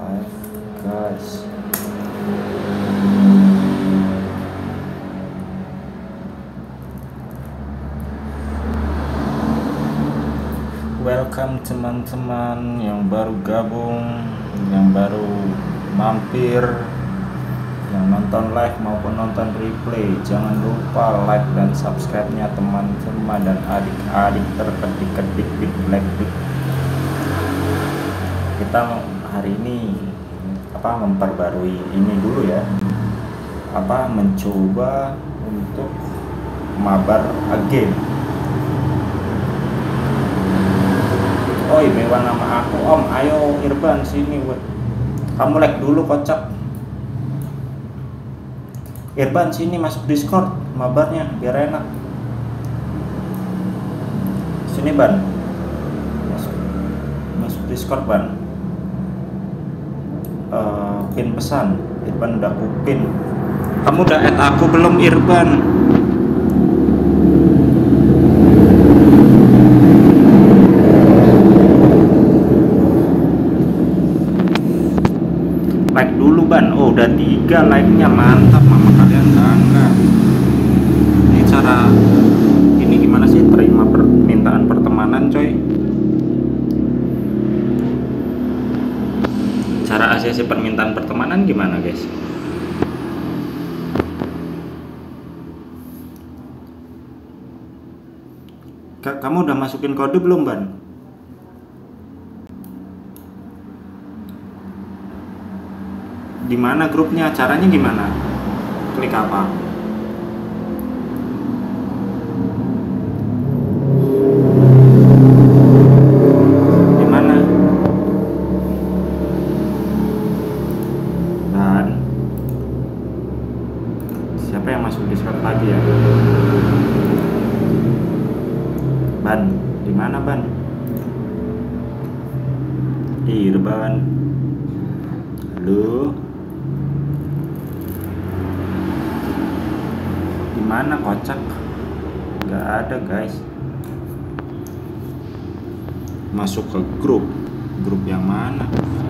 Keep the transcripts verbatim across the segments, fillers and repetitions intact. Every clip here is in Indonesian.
Hai guys, welcome teman-teman yang baru gabung, yang baru mampir, yang nonton live maupun nonton replay. Jangan lupa like dan subscribe-nya teman-teman dan adik-adik terkedik-kedik big black big. Kita hari ini apa memperbarui ini dulu ya, apa mencoba untuk mabar again. Oi, mewah nama aku Om, ayo Irban sini weh. Kamu like dulu kocak. Irban sini masuk Discord mabarnya biar enak. Sini Ban, masuk, masuk Discord Ban. Uh, pin pesan Irban udah aku pin. Kamu udah add aku belum Irban? Like dulu Ban. Oh udah tiga like-nya, mantap, mama kalian bangga. Ini cara ini gimana sih terima permintaan pertemanan coy? Cara A C C permintaan pertemanan gimana guys? Kamu udah masukin kode belum Ban? Di mana grupnya? Caranya gimana? Klik apa? Siapa yang masuk Discord lagi ya? Ban, di mana Ban? Irban. Halo. Di mana kocak? Gak ada guys. Masuk ke grup. Grup yang mana?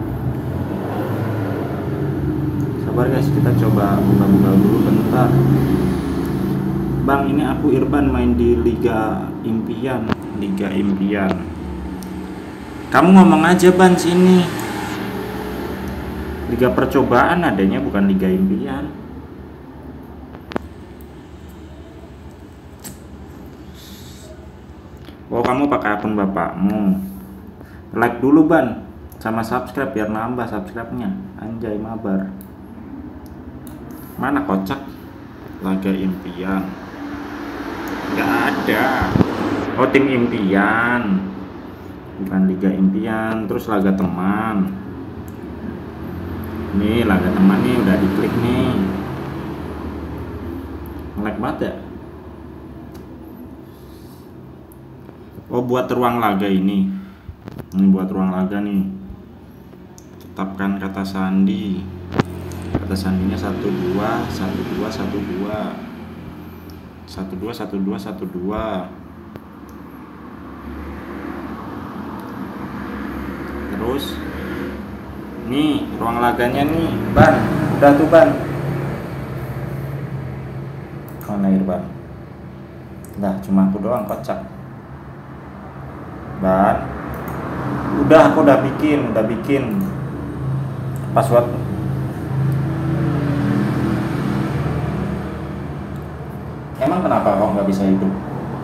Sabar guys, kita coba buka-buka dulu bentar. Bang, ini aku Irban main di Liga Impian. Liga Impian. Kamu ngomong aja Ban sini. Liga percobaan adanya, bukan Liga Impian. Oh, kamu pakai akun bapakmu. Like dulu Ban, sama subscribe biar nambah subscribe-nya. Anjay mabar. Mana kocak? Laga Impian nggak ada. Oh, tim impian, bukan Liga Impian. Terus laga teman. Nih laga teman nih udah diklik nih. Like banget ya. Oh, buat ruang laga ini. Ini buat ruang laga nih. Tetapkan kata sandi. Kata sandinya satu dua satu dua satu dua satu dua satu dua satu dua. Terus nih ruang laganya nih Ban, udah tuh Ban. Mana Irban? Udah cuma aku doang kocak Ban. Udah aku udah bikin udah bikin password. Emang kenapa kok nggak bisa hidup?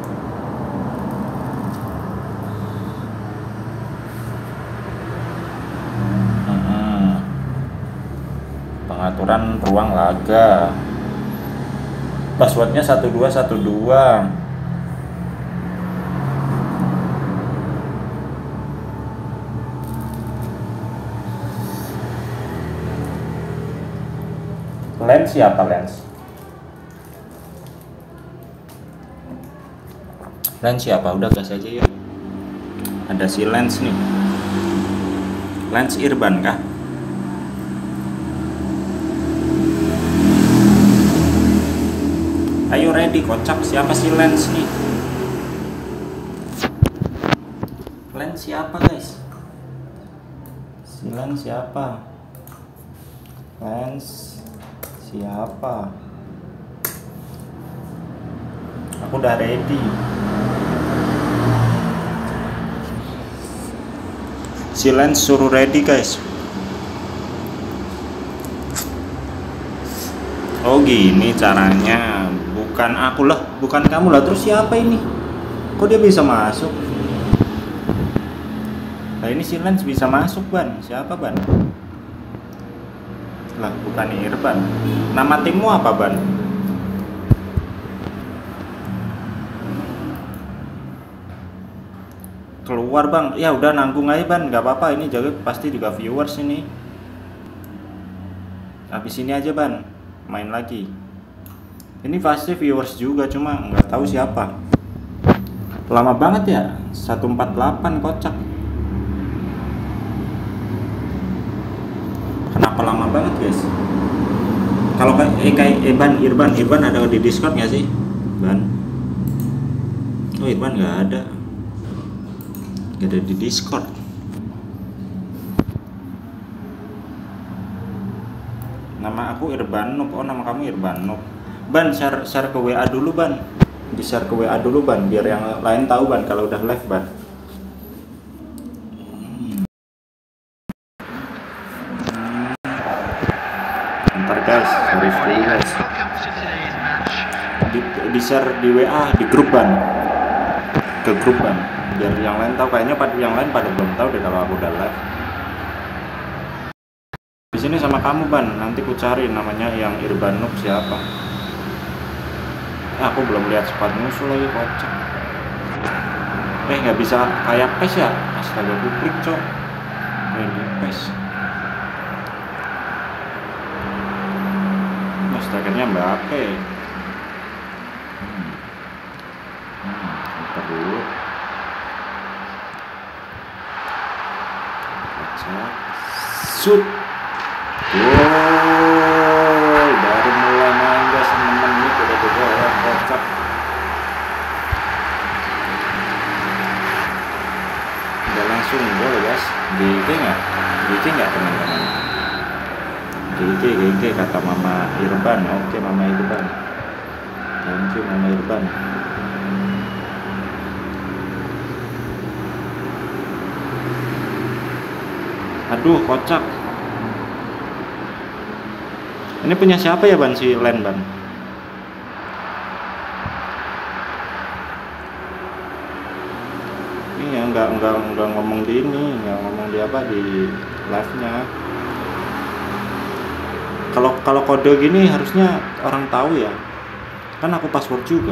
Hmm. Pengaturan ruang laga. Passwordnya satu dua satu dua. Lens siapa Lens? Lens siapa? Udah gas aja ya. Ada si Lens nih. Lens Irban kah? Ayo ready kocak. Siapa si Lens nih? Lens siapa guys? Si Lens siapa? Lens siapa? Aku udah ready. Si Lens suruh ready guys. Oh gini caranya. Bukan aku lah, bukan kamu lah. Terus siapa ini? Kok dia bisa masuk? Nah ini si Lens bisa masuk ban. Siapa ban? Lah bukan Irban. Nama timmu apa ban? Keluar bang. Ya udah nanggung aja ban. Gak apa-apa, ini jaga pasti juga viewers ini. Habis ini aja ban, main lagi. Ini pasti viewers juga, cuma nggak tahu siapa. Lama banget ya, seratus empat puluh delapan kocak. Kenapa lama banget guys? Kalau kayak eh, kayak Irban, Irban, Irban ada di Discord nggak sih? Ban? Oh Irban nggak ada, nggak ada di Discord. Nama aku Irban Noob. Oh nama kamu Irban Noob. Ban share share ke W A dulu ban. Di share ke W A dulu ban, biar yang lain tahu ban kalau udah live ban. Ntar guys, sorry free guys. Di, di share di W A di grup ban, ke grup ban, biar yang lain tahu. Kayaknya pada yang lain pada belum tahu deh kalau aku udah live. Di sini sama kamu ban, nanti ku cari namanya yang Irban Noob siapa. Eh, aku belum lihat squad musuh lagi kocak. Eh nggak bisa kayak P E S ya? Astaga ku klik cok. Main di P E S. Astaganya Mbappe. Hmm. Hmm, ntar dulu. Kocak. Shoot. Wow, baru mulai main guys, enam menit udah digoreng kocak. Udah langsung gol guys. G G nggak? G G nggak teman-teman? G G, G G kata Mama Irban. Oke Mama Irban. Thank you Mama Irban. Aduh kocak. Ini punya siapa ya ban si Len ban? Ini ya nggak nggak nggak ngomong di ini, nggak ngomong di apa di live-nya. Kalau kalau kode gini harusnya orang tahu ya. Kan aku password juga.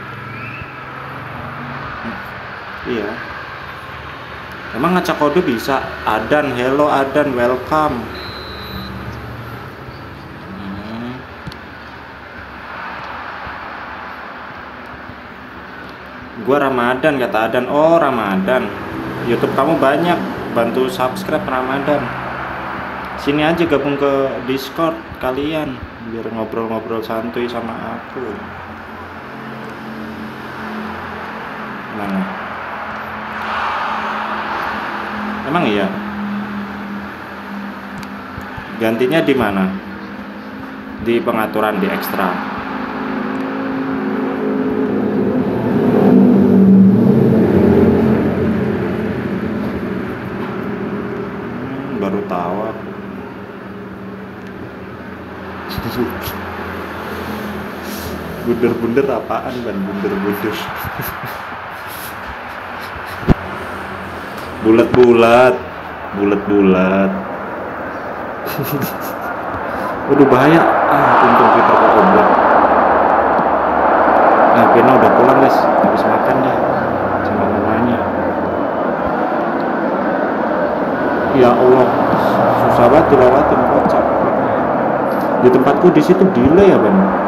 Hmm, iya. Emang ngacak kode bisa? Adan, hello Adan, welcome. Gua Ramadan kata Adan. Oh Ramadan, YouTube kamu banyak, bantu subscribe Ramadan. Sini aja gabung ke Discord kalian biar ngobrol-ngobrol santuy sama aku. Mana? Emang iya? Gantinya di mana? Di pengaturan di ekstra. Baru tahu aku. Bunder-bunder apaan ban? Bunder-bunder. Bulat-bulat, bulat-bulat. Waduh bahaya. Ah untung kita ke obat. Nah Beno udah pulang guys, habis makan dia sama mamanya. Ya Allah, susah banget dilewatin kocak. Di tempatku di situ delay ya ban. Hmm.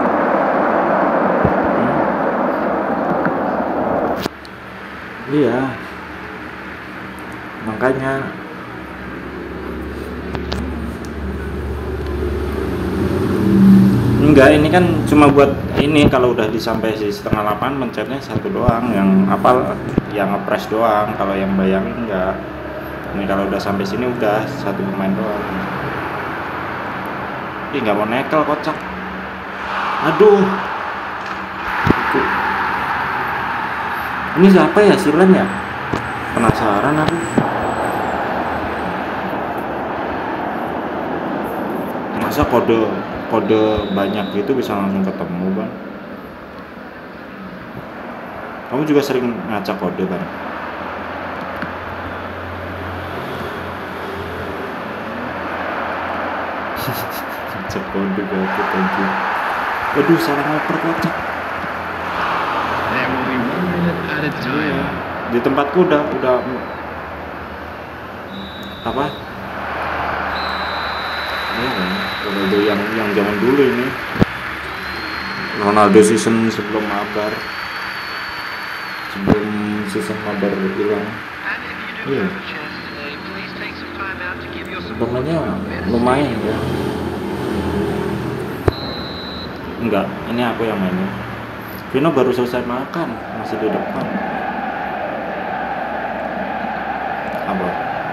Iya, makanya enggak, ini kan cuma buat ini. Kalau udah disampai si setengah delapan mencetnya satu doang, yang apa yang ngepres doang. Kalau yang bayangin enggak. Ini kalau udah sampai sini udah satu pemain doang. Ih, nggak mau nekel kocak. Aduh. Ini siapa ya, Silen ya? Penasaran aku. Masa kode kode banyak gitu bisa langsung ketemu, Bang? Kamu juga sering ngaca kode, Bang? Ngaca kode gitu, thank you. Aduh, salah ngoper kocak. Iya. Di tempatku udah udah apa? Iya, Ronaldo yang yang zaman dulu ini. Ronaldo season sebelum mabar. Sebelum season mabar hilang. Iya. Pokoknya lumayan ya. Enggak, ini aku yang mainnya. Vino baru selesai makan, masih di depan. Apa?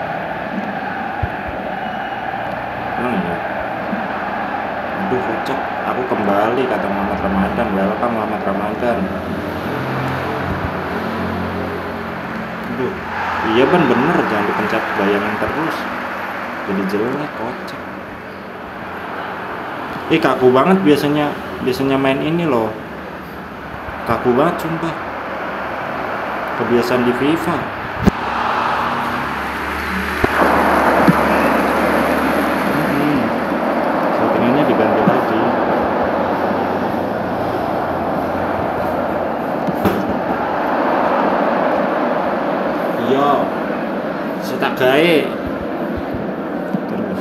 Hmm, ya. Aduh, kocak. Aku kembali kata Muhammad Ramadan. Welcome Muhammad Ramadan. Aduh, iya Ban, bener, jangan dipencet bayangan terus. Jadi jelek, kocak. Ih, kaku banget biasanya biasanya main ini loh. Kaku banget sumpah. Kebiasaan di FIFA. Hmm. Settingannya diganti lagi. Iya. Setak gae. Terus.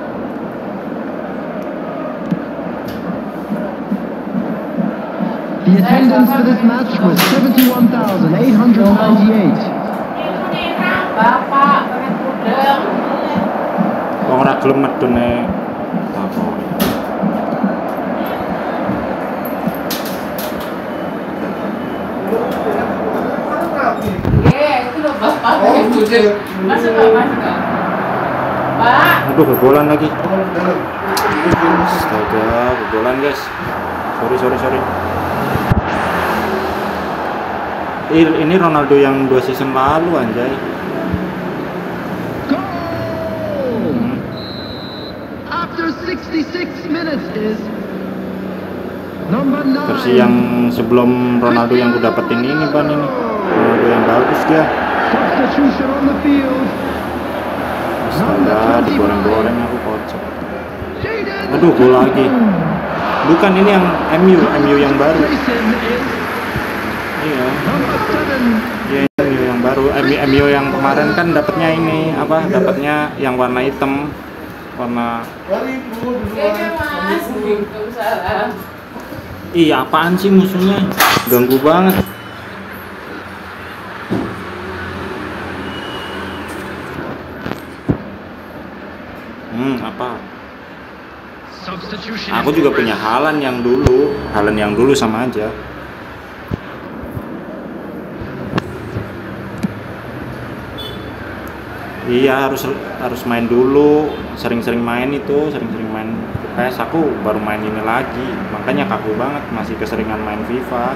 The attendance for this match was seventy-one thousand eight hundred ninety-eight. Bapak, pakai kudeng. Wong ora gelem medune apa. Iya, itu loh bapak pakai kudeng. Masuk nggak, masuk nggak? Pak. Aduh, kebolan lagi. Astaga, kebolan guys. Sorry, sorry, sorry. Ini Ronaldo yang dua season lalu anjay. Goal! After sixty-six minutes is number nine. Versi yang sebelum Ronaldo yang gue dapetin ini Ban, ini Ronaldo yang bagus dia. Substitution on the field. Astaga, digoreng-goreng aku kocok. Aduh, gol lagi. Bukan, ini yang M U, M U yang baru. Iya. Iya, M U yang baru. M U yang kemarin kan dapatnya ini apa? Dapatnya yang warna hitam, warna. Oke, Mas. Waalaikumsalam. Iya, apaan sih musuhnya? Ganggu banget. Hmm, apa? Aku juga punya Haaland yang dulu, Haaland yang dulu sama aja. Iya, harus harus main dulu, sering-sering main itu, sering-sering main P E S. Aku baru main ini lagi, makanya kaku banget, masih keseringan main FIFA.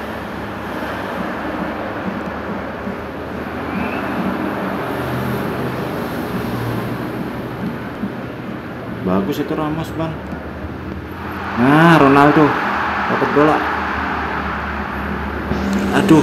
Bagus itu Ramos Bang. Nah, Ronaldo dapat bola. Aduh,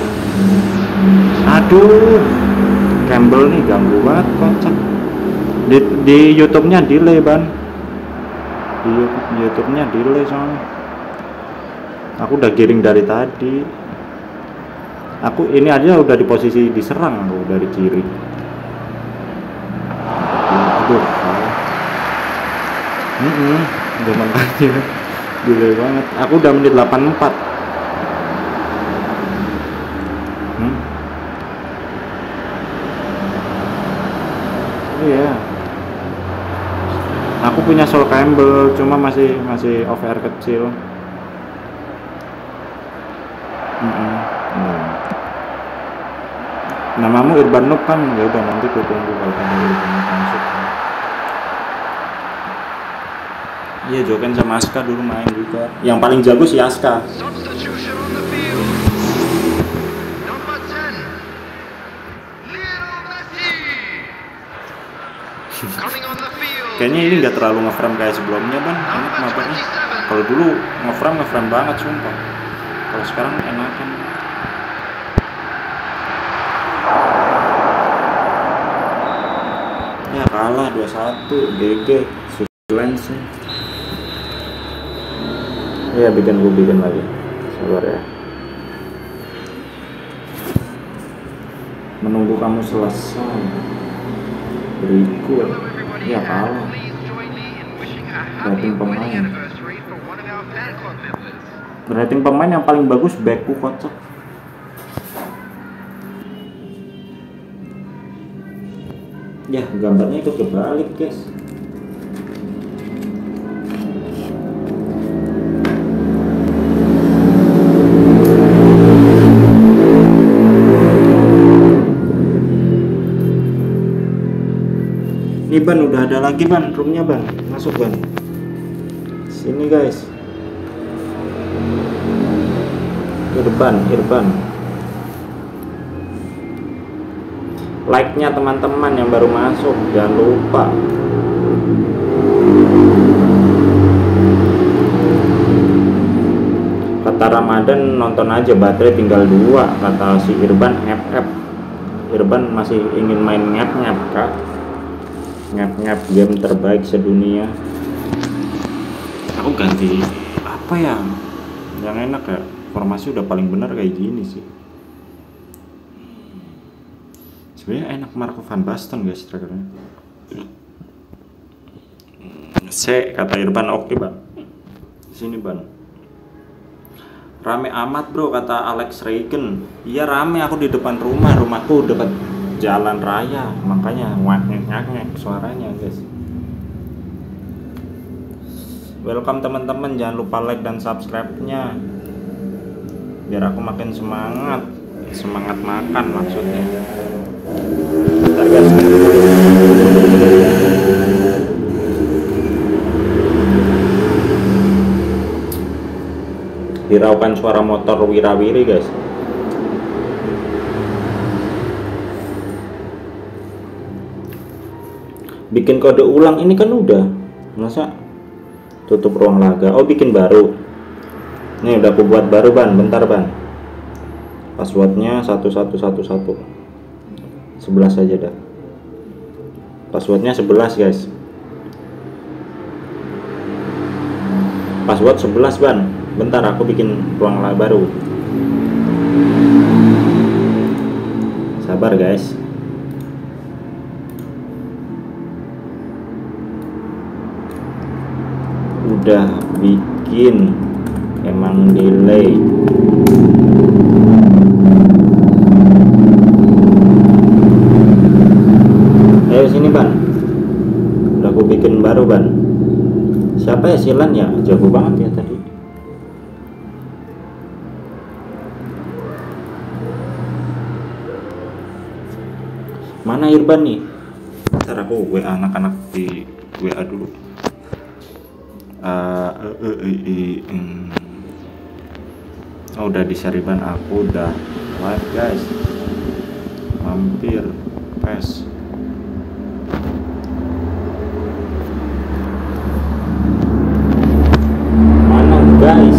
aduh. Campbell nih ganggu banget kocak. Di, di YouTube-nya delay Ban. Di YouTube-nya delay soalnya. Aku udah giring dari tadi. Aku ini aja udah di posisi diserang aku dari kiri. Aduh, salah. Hmm, zaman aja delay banget. Aku udah menit delapan puluh empat. Hmm. Iya. Aku punya Sol Campbell, cuma masih masih off air kecil. Mm-mm. Nah. Namamu Irban Noob kan? Ya udah, nanti ku tunggu kalau kamu masuk. Iya, Joken sama Aska dulu main juga. Yang paling jago si Aska. Substitution on the field. Number ten, Lionel Messi. Coming on the field. Kayaknya ini nggak terlalu ngeframe kayak sebelumnya, Ban. Enak mapanya. Kalau dulu ngeframe ngeframe banget sumpah. Kalau sekarang enakan. Ya kalah dua satu, G G. Lens. Iya, bikin gue bikin lagi. Sabar ya. Menunggu kamu selesai. Berikut. Ya kalah. Rating pemain. Rating pemain yang paling bagus Beku kocak. Ya, gambarnya itu kebalik, guys. Ini Ban, udah ada lagi Ban, roomnya Ban, masuk Ban. Sini guys. Irban, Irban. Like-nya teman-teman yang baru masuk, jangan lupa. Kata Ramadan nonton aja, baterai tinggal dua. Kata si Irban, F F. Irban masih ingin main ngap-ngap kak. Ngap-ngap game terbaik sedunia. Aku ganti apa ya yang enak ya, formasi udah paling benar kayak gini sih. Sebenarnya enak Marco van Basten guys strikernya. C kata Irban, oke Ban. Sini Ban. Rame amat bro kata Alex Reagan. Iya rame, aku di depan rumah, rumahku dekat jalan raya, makanya ngak-ngak suaranya guys. Welcome teman-teman, jangan lupa like dan subscribe-nya biar aku makin semangat semangat makan maksudnya. Bentar guys. Hiraukan suara motor wirawiri guys. Bikin kode ulang ini kan udah, masa tutup ruang laga. Oh bikin baru. Nih udah aku buat baru Ban, bentar Ban. Passwordnya satu satu satu satu. sebelas aja dah. Passwordnya sebelas guys. Password sebelas Ban. Bentar aku bikin ruang laga baru. Sabar guys. Udah bikin, emang delay. Ayo sini Ban, udah aku bikin baru Ban. Siapa ya Silan ya, jago banget ya tadi. Mana Irban nih? Ntar aku W A anak-anak di W A dulu. Uh, uh, uh, uh, uh, um. Oh, udah di Syariban, aku udah live guys. Mampir pes. Mana guys?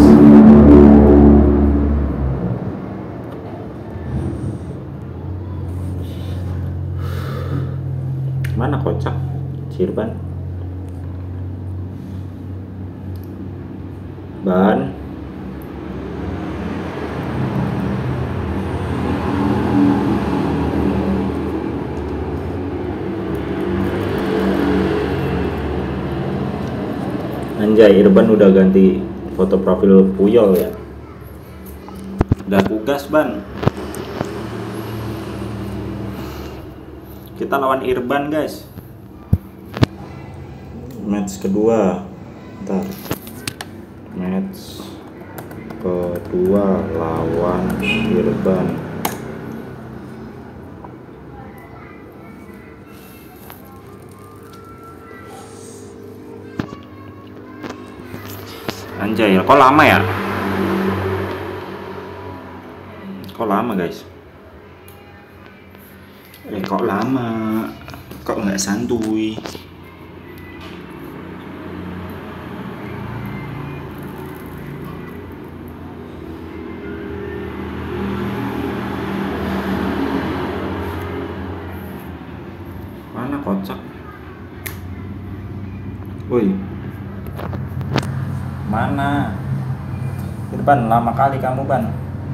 Mana kocak Syariban? Ban. Anjay, Irban udah ganti foto profil Puyol ya. Udah tugas Ban. Kita lawan Irban guys. Match kedua. Ntar match kedua lawan Irban. Anjay, kok lama ya? Kok lama guys? Eh kok lama? Kok nggak santuy? Mana kocak? Woi, mana? Irban, lama kali kamu ban.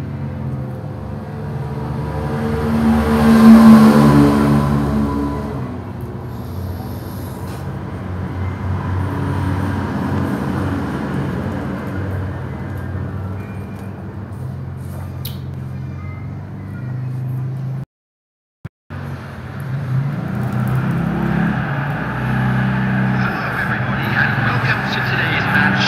Welcome to today's match.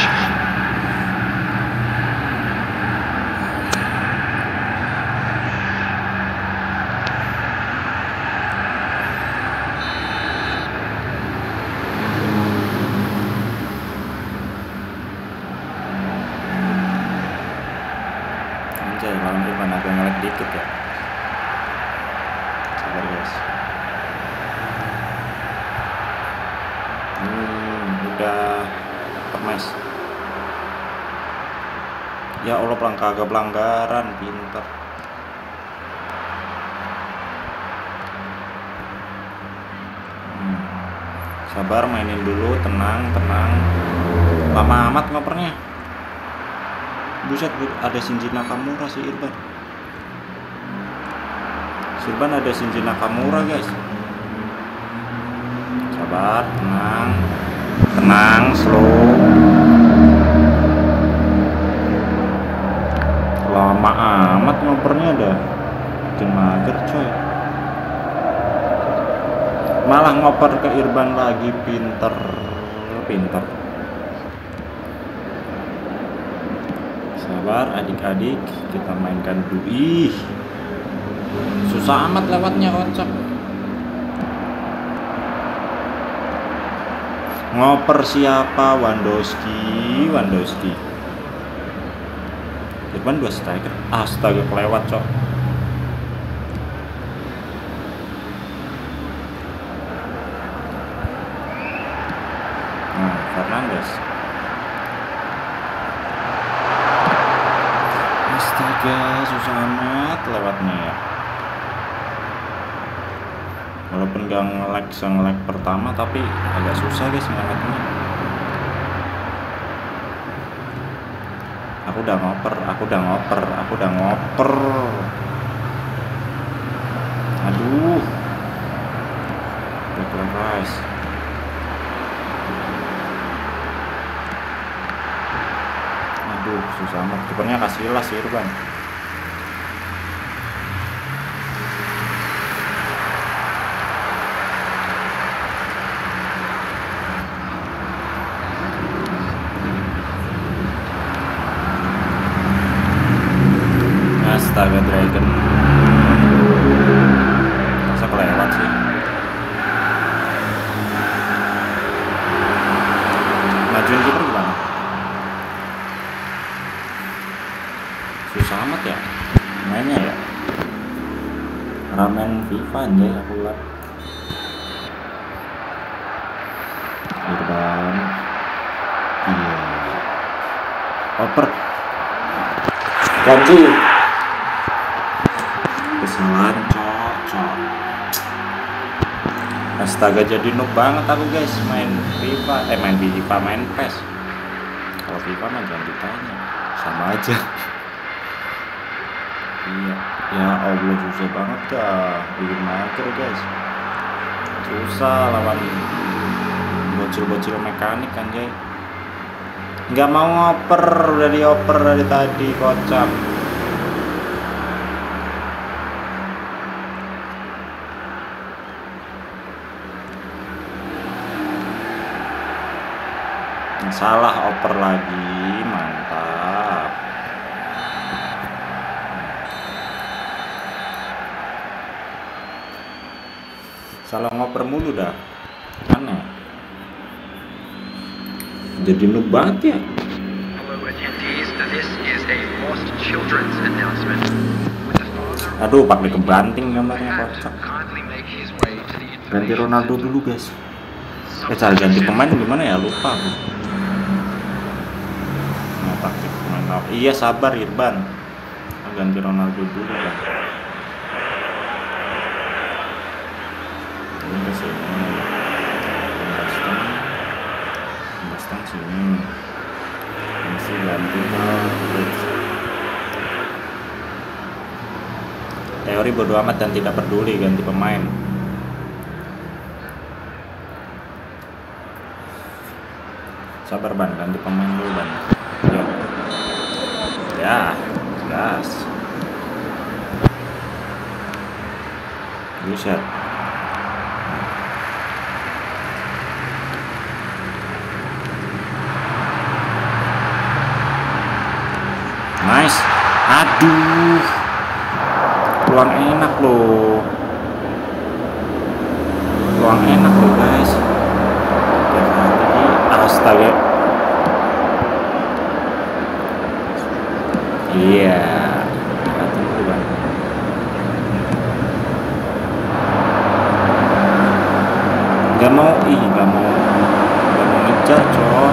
Anjay, lawan Irban agak ngelag dikit ya. Sabar guys. Hmm, udah permes. Ya Allah, pelang kagak pelanggaran, pinter. Hmm. Sabar, mainin dulu, tenang, tenang. Lama amat ngopernya. Buset, ada Shinji Nakamura si Irban. Si Irban ada Shinji Nakamura guys. Sabar, tenang, tenang, slow. Lama amat ngopernya dah. Bikin mager coy. Malah ngoper ke Irban lagi, pinter, pinter. Sabar adik-adik, kita mainkan dulu. Ih, susah amat lewatnya kocak. Ngoper siapa? Wandowski, Wandowski. Irban dua striker. Astaga, kelewat cok. Nah, Fernandes. Astaga, susah amat lewatnya ya. Walaupun gak nge-lag se-nge-lag pertama, tapi agak susah guys nge-lagnya. Aku udah ngoper, aku udah ngoper, aku udah ngoper. Aduh, Declan Rice. Aduh, susah amat. Kipernya kasih lah sih Irban. Astaga, Dragon. Masa kelewat sih? Majuin kiper gimana? Susah amat ya mainnya ya. Ramen FIFA aja aku lihat. Irban. Iya. Oper. Ganti. Kesalahan cocok. Astaga, jadi noob banget aku guys main FIFA, eh main FIFA, main P E S. Kalau FIFA mah jangan ditanya, sama aja. Iya, ya Allah susah banget dah, bikin mager guys. Susah lawan bocil-bocil mekanik kan Jay. Nggak mau ngoper, udah dioper dari tadi, kocak. Salah oper lagi, mantap. Salah ngoper mulu dah, aneh. Jadi noob banget ya. children's announcement. With the father Aduh, pakai kebanting gambarnya had kocak. to kindly make his way to the Ganti information Ronaldo center. dulu guys. Eh, cara ganti pemain gimana ya? Lupa aku. Nah, taktik pemain. Iya, sabar Irban. Ganti Ronaldo dulu kan. Ini ke sini. Pembastang. Pembastang sini. Mesti ganti ke teori bodo amat dan tidak peduli ganti pemain. Sabar ban, ganti pemain dulu ban. Yo. Ya, gas. Buset. Nice. Aduh. Peluang enak loh. Peluang enak loh guys. Astaga. Iya. Tunggu bang. Gak mau, ih gak mau, gak mau ngejar cok.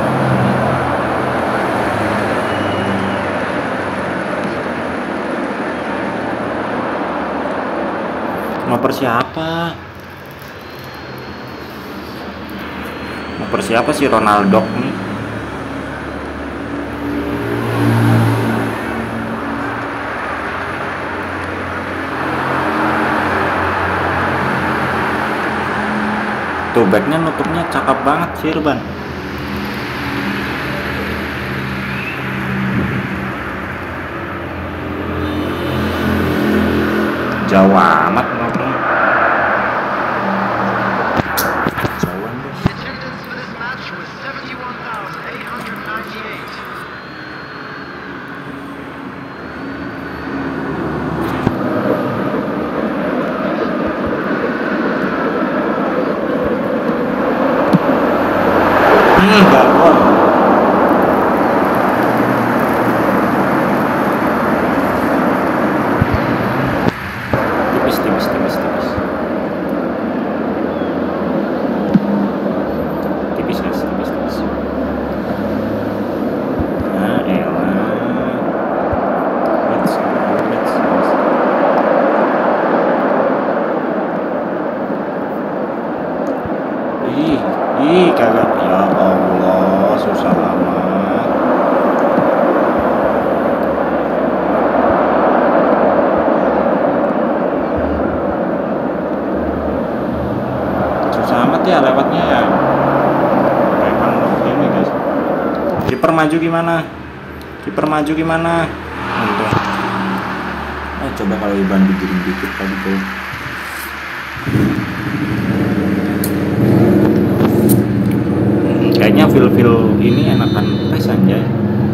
Ngoper siapa? Ngoper siapa sih Ronaldo nih? Tuh backnya nutupnya cakep banget sih Irban. Jauh amat nutupnya. Jauhan bos. The attendance for this match was seventy-one thousand eight hundred ninety-eight. Hmm, galon. Tipis, tipis, tipis, tipis. Tipis guys, tipis, tipis. Nah, elah. Let's go, let's go. Ih, ih kagak. Ya Allah, susah amat. Susah amat ya lewatnya ya. Emang ini guys. Kiper maju gimana? Kiper maju gimana? Untung. Eh, coba kalau Iban digiring dikit tadi tuh. Kayaknya feel-feel ini enakan pes anjay.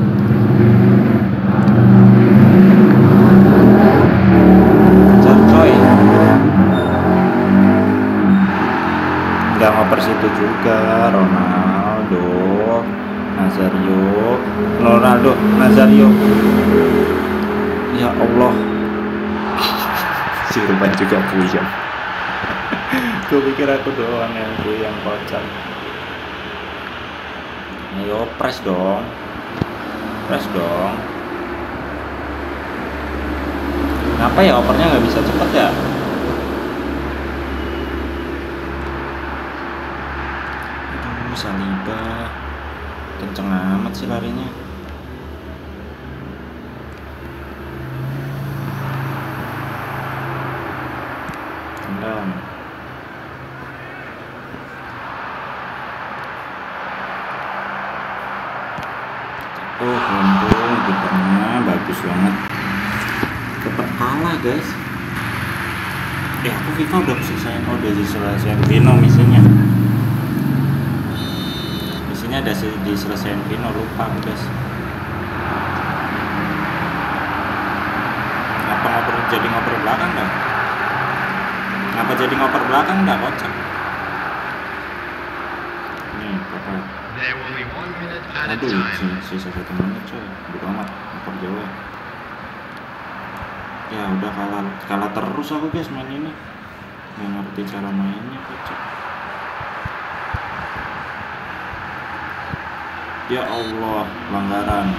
Jar coy. Nggak ngoper situ juga. Ronaldo, Nazario, Ronaldo, Nazario. Ya Allah. Si Ruben juga puyeng. Gue pikir aku doang yang puyeng kocak. Ayo press dong, press dong. Kenapa ya opernya nggak bisa cepet ya? Aduh, Saliba kenceng amat sih larinya. Tendang. Oh, untung kipernya bagus banget. Tetap kalah guys. Eh, aku FIFA udah selesai. Oh, udah diselesaikan Vino misinya. Misinya ada diselesaikan Vino, lupa guys. Kenapa ngoper jadi ngoper belakang dah? Kenapa jadi ngoper belakang dah, kocak? Nih, papa. There will be one minute at a Aduh, time. sisa satu menit coy, bodo amat, ngoper jauh. Ya udah kalah kalah terus aku guys main ini, nggak ngerti cara mainnya kocak. Ya Allah, pelanggaran.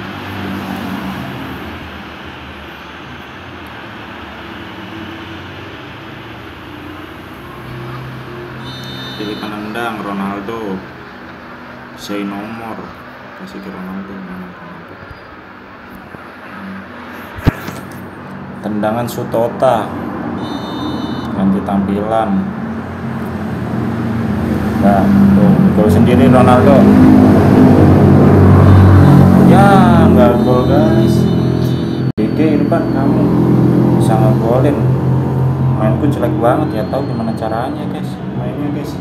Pilih penendang Ronaldo, saya nomor kasih ke Ronaldo. Mana Ronaldo? Tendangan Sutota, ganti tampilan. Nah, tuh gol sendiri Ronaldo. Ya nggak gol guys. G G Irfan, kamu bisa ngegolin. Mainku jelek banget ya, tahu gimana caranya guys mainnya guys.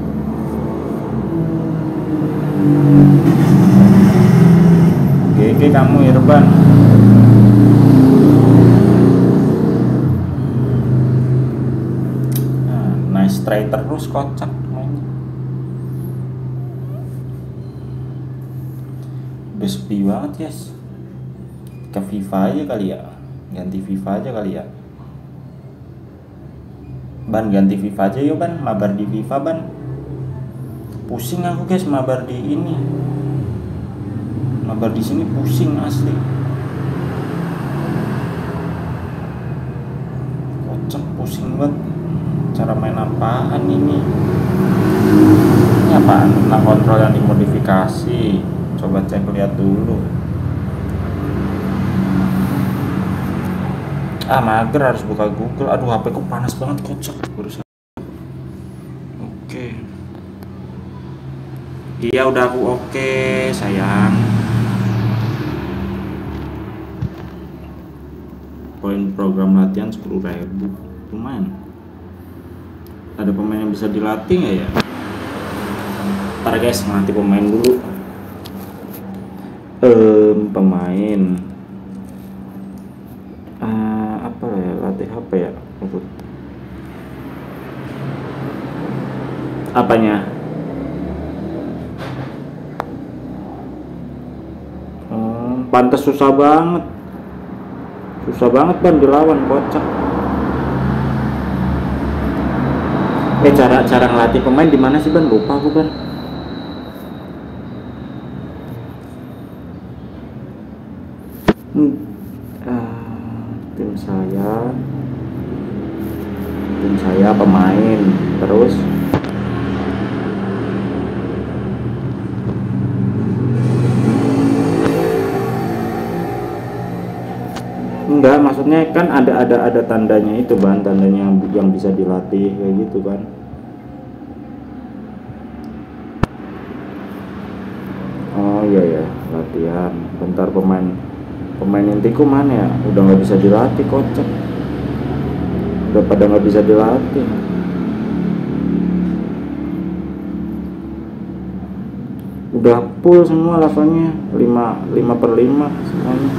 G G kamu Irfan. Nah, nice try terus kocak mainnya. Best B banget yes. Ke FIFA aja kali ya, ganti FIFA aja kali ya. Ban ganti FIFA aja yuk ban, mabar di FIFA ban. Pusing aku guys mabar di ini. Mabar di sini pusing asli. Kocak pusing banget. Cara main apaan ini? Ini apaan? Nah kontrol yang dimodifikasi. Coba cek lihat dulu. Ah mager, harus buka Google. Aduh H P ku panas banget kocak berusaha. Oke. Iya udah aku oke sayang. Poin program latihan sepuluh ribu, lumayan. Ada pemain yang bisa dilatih nggak ya? Ntar guys nanti pemain dulu. Um, pemain. Apa ya, latih apa ya untuk apanya? Hmm, pantas susah banget, susah banget ban dilawan kocak. Eh cara cara ngelatih pemain di mana sih ban? Lupa aku ban. Hmm. Tim saya tim saya pemain terus enggak, maksudnya kan ada ada ada tandanya itu ban, tandanya yang, yang bisa dilatih kayak gitu kan. Oh iya ya latihan bentar. Pemain pemain intiku mana ya, udah nggak bisa dilatih kocak, udah pada nggak bisa dilatih. Udah full semua levelnya lima per lima semuanya.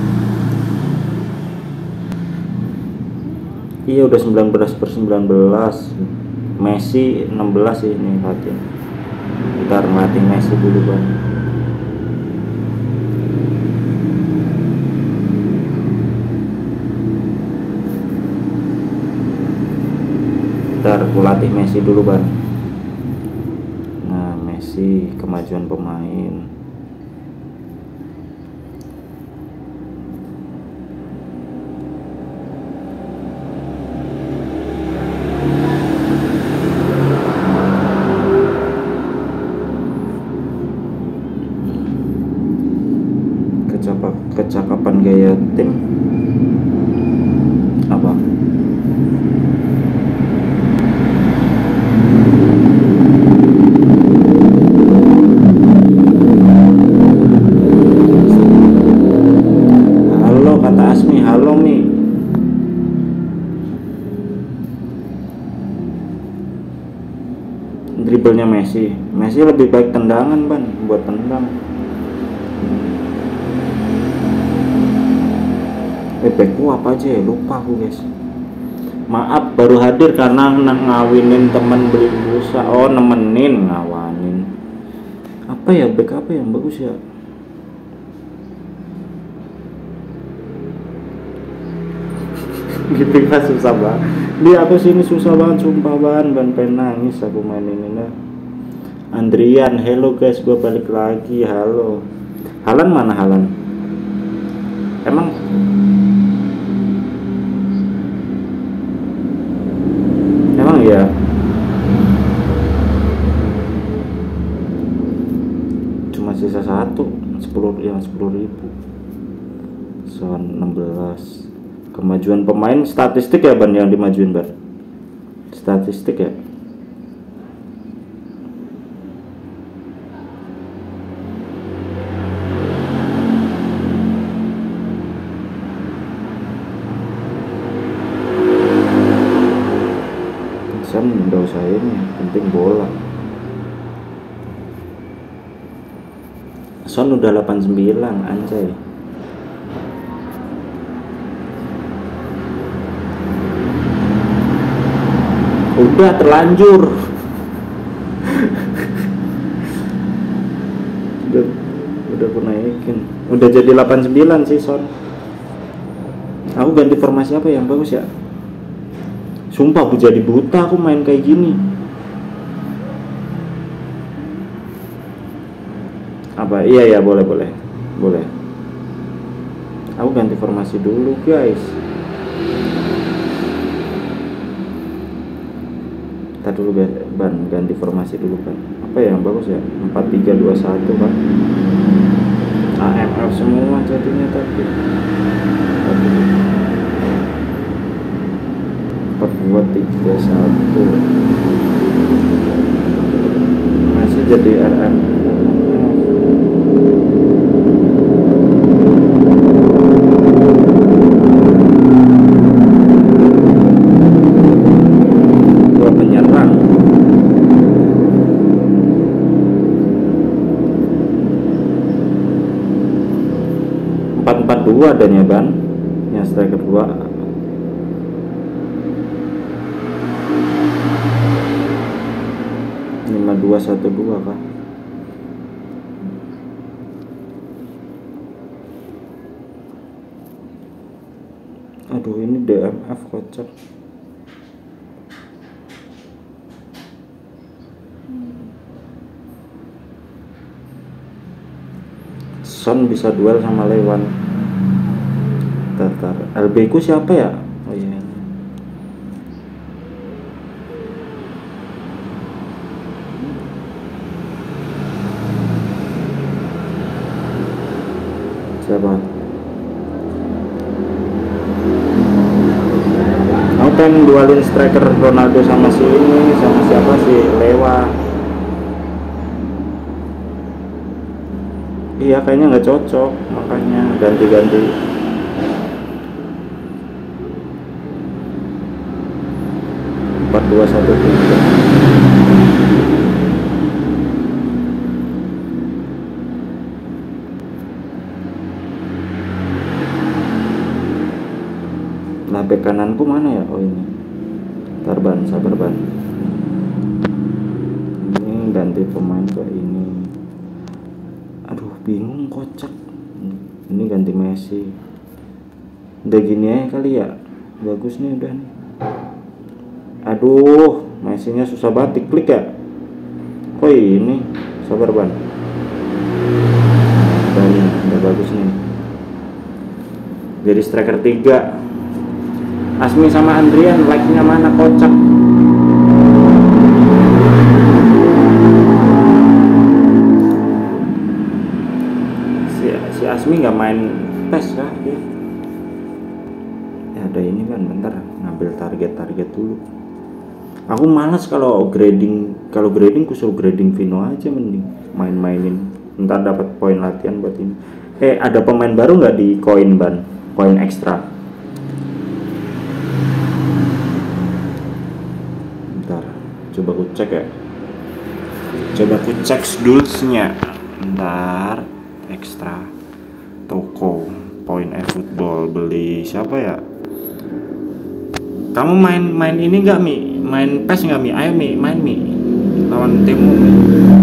Iya udah sembilan belas per sembilan belas. Messi enam belas ini latihan. Ntar melatih Messi dulu bang. Ntar aku latih Messi dulu ban. Nah Messi kemajuan pemain. Kecapa, kecakapan gaya tim apa? Dribblenya Messi, Messi lebih baik tendangan ban, buat tendang. Eh backku apa aja ya, lupa aku guys. Maaf baru hadir karena ngawinin temen beli busa. Oh nemenin ngawanin. Apa ya back apa yang bagus ya? Di FIFA susah banget. Di aku sini susah banget sumpah ban, ban pengen nangis aku main ini dah. Andrian, hello guys, gua balik lagi. Halo. Halan mana Halan? Emang Emang ya? Cuma sisa satu, sepuluh yang sepuluh ribu. Son enam belas. Kemajuan pemain statistik ya ban yang dimajuin ban. Statistik ya. Son udah usahain ya, penting bola. Son udah delapan puluh sembilan anjay. Udah terlanjur. udah udah aku naikin. Udah jadi delapan puluh sembilan sih Son. Aku ganti formasi apa yang bagus ya? Sumpah aku jadi buta aku main kayak gini. Apa? Iya ya, boleh boleh. Boleh. Aku ganti formasi dulu, guys. Kita dulu ban, ganti formasi dulu kan. Apa yang bagus ya? empat tiga dua satu kan. A M F semua jadinya tadi. empat dua tiga satu. Masih jadi R M. Dua penyerang. empat empat dua adanya ban. Yang striker dua. lima dua satu dua kah? Aduh ini D M F kocak. Son bisa duel sama Lewan. Tatar. L B ku siapa ya? Oh iya. Siapa? Aku pengen dualin striker Ronaldo sama si ini, sama siapa si Lewa. Iya kayaknya nggak cocok, makanya ganti-ganti. Empat dua satu tiga. Nah bek kananku mana ya? Oh ini. Tarban, sabar ban. Ini ganti pemain ke ini. Aduh bingung kocak. Ini ganti Messi. Udah gini aja kali ya. Bagus nih udah nih. Aduh, Messi-nya susah banget diklik ya. Kok ini? Sabar ban. Udah nih, udah bagus nih. Jadi striker tiga. Asmi sama Andrian, like-nya mana kocak? Si, si Asmi nggak main PES kah dia? Ya ada ini kan, bentar ngambil target-target dulu. Aku malas kalau grading, kalau grading ku suruh grading Vino aja mending main-mainin. Ntar dapat poin latihan buat ini. Eh ada pemain baru nggak di koin ban? Koin ekstra. Coba aku cek ya. Coba aku cek dulesnya. Bentar. Ekstra. Toko. Poin eFootball. Beli siapa ya? Kamu main main ini nggak Mi? Main PES nggak Mi? Ayo Mi, main Mi. Lawan timmu Mi.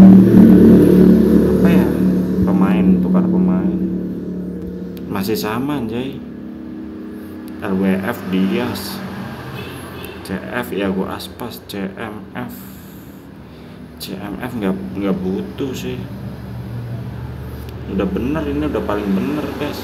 Apa ya? Pemain, tukar pemain. Masih sama anjay. L W F Dias, C F ya gua Aspas, C M F C M F nggak nggak butuh sih, udah bener, ini udah paling bener guys.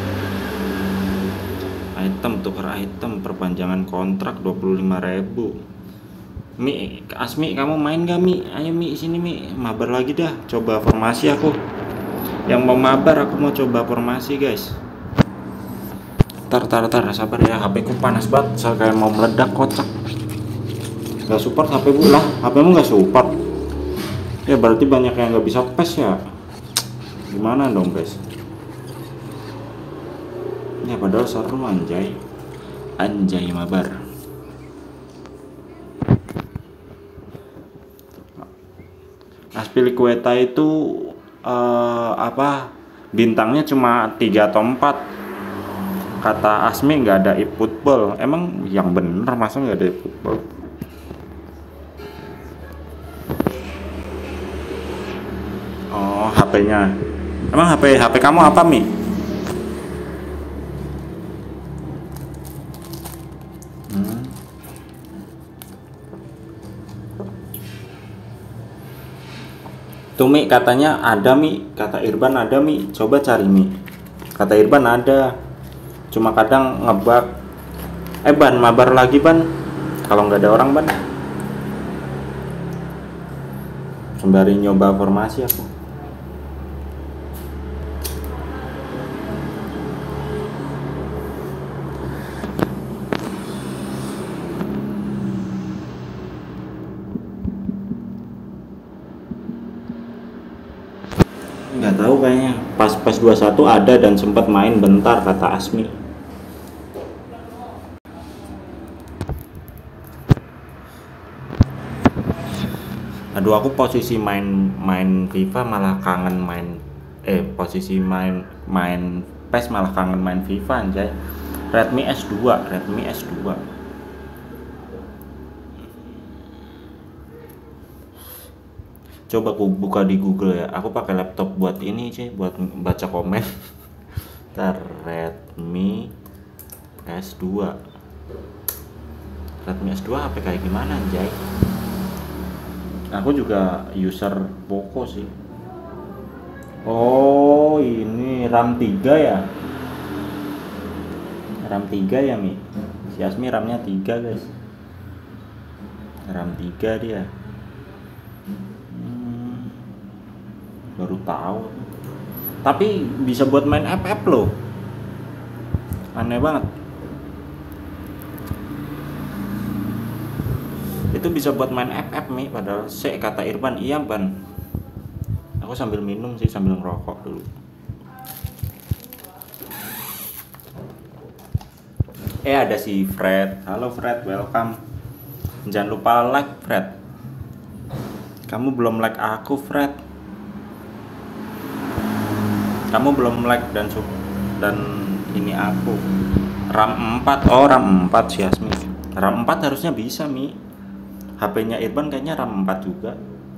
Item, tukar item, perpanjangan kontrak dua puluh lima ribu. Mi, Asmi kamu main gak Mi? Ayo Mi sini Mi, mabar lagi dah, coba formasi aku. Yang mau mabar aku mau coba formasi guys. Tar tar tar sabar ya, H P ku panas banget, saya kayak mau meledak kocak. Gak support H P bu lah, H P mu gak support. Ya berarti banyak yang gak bisa pes ya. Gimana dong guys? Ya padahal seru anjay. Anjay mabar. Azpilicueta itu uh, apa? Bintangnya cuma tiga atau empat. Kata Asmi nggak ada eFootball. Emang yang bener masa nggak ada eFootball? Oh, H P-nya. Emang H P H P kamu apa, Mi? Hmm. Tuh Mi, katanya ada Mi, kata Irban ada Mi, coba cari Mi. Kata Irban ada, cuma kadang ngebug. Eh Ban, mabar lagi Ban, kalau nggak ada orang Ban. Sembari nyoba formasi aku. Nggak tahu kayaknya pas pas dua puluh satu ada dan sempat main bentar kata Asmi. Aduh aku posisi main main FIFA malah kangen main eh posisi main main P E S malah kangen main FIFA anjay. Redmi S dua, Redmi S dua. Coba aku buka di Google ya. Aku pakai laptop buat ini sih, buat baca komen. Ntar Redmi S dua. Redmi S dua H P kayak gimana anjay? Aku juga user Poco sih. Oh, ini RAM tiga ya? RAM tiga ya, Mi? Si Asmi RAM-nya tiga, guys. RAM tiga dia. Baru tahu, tapi bisa buat main F F loh, aneh banget. Itu bisa buat main F F Mi, padahal se kata Irban iya Ban. Aku sambil minum sih, sambil ngerokok dulu. Eh ada si Fred, halo Fred, welcome. Jangan lupa like Fred. Kamu belum like aku Fred. Kamu belum like dan sub dan ini aku RAM empat. Oh RAM empat sih Asmi. RAM empat harusnya bisa Mi. H P-nya Irban kayaknya RAM empat juga.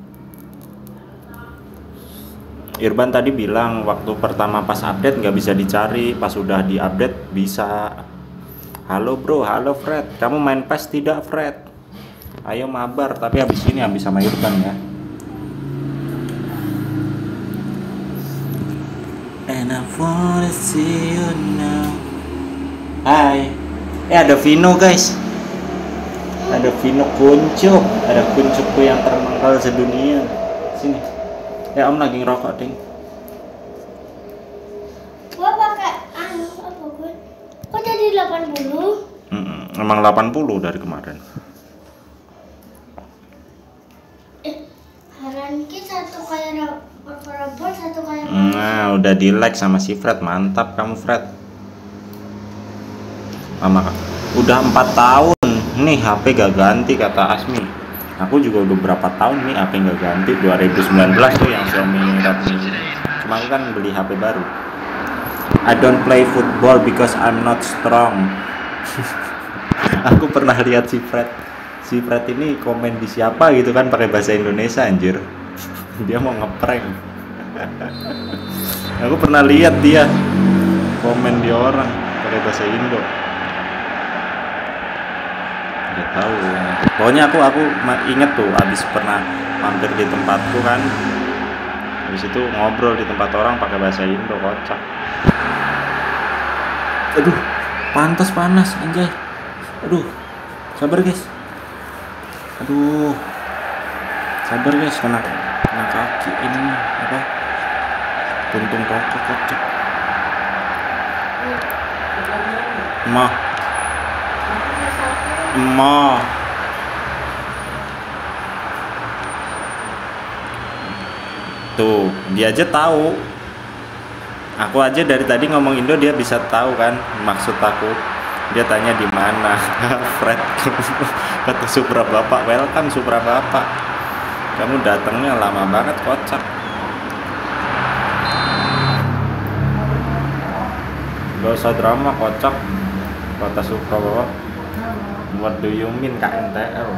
Irban tadi bilang waktu pertama pas update nggak bisa dicari, pas udah di update bisa. Halo bro, halo Fred. Kamu main P E S tidak Fred? Ayo mabar, tapi habis ini habis sama Irban ya. And I wanna see you now. Hai. Eh ada Vino guys. Ada Vino kuncup. Ada kuncupku yang termangkal sedunia. Sini. Ya Om lagi ngerokok ding. Gua pakai anu apa gue? Kok jadi delapan puluh? Mm-mm, emang delapan puluh dari kemarin. Eh, Haranki satu kayak robot, satu kayak Nah, udah di like sama si Fred, mantap kamu Fred. Mama, udah empat tahun nih H P gak ganti kata Asmi. Aku juga udah berapa tahun nih H P gak ganti, dua ribu sembilan belas tuh yang Xiaomi Redmi. Cuma aku kan beli H P baru. I don't play football because I'm not strong. Aku pernah lihat si Fred. Si Fred ini komen di siapa gitu kan pakai bahasa Indonesia anjir. Dia mau ngeprank. Aku pernah lihat dia komen di orang pakai bahasa Indo. nggak tahu. Pokoknya aku aku ma- inget tuh abis pernah mampir di tempatku kan. Habis itu ngobrol di tempat orang pakai bahasa Indo, kocak. Aduh, pantas panas anjay. Aduh, sabar guys. Aduh, sabar guys, kena kena kaki ini apa? Puntung kocak kocak. Mah, mah. Tuh, dia aja tahu. Aku aja dari tadi ngomong Indo dia bisa tahu kan maksud aku. Dia tanya di mana. Fred, kata Supra Bapak, welcome Supra Bapak. Kamu datangnya lama banget, kocak. Gak usah drama, kocak. Kata Supra Bapak. What do you mean K N T L?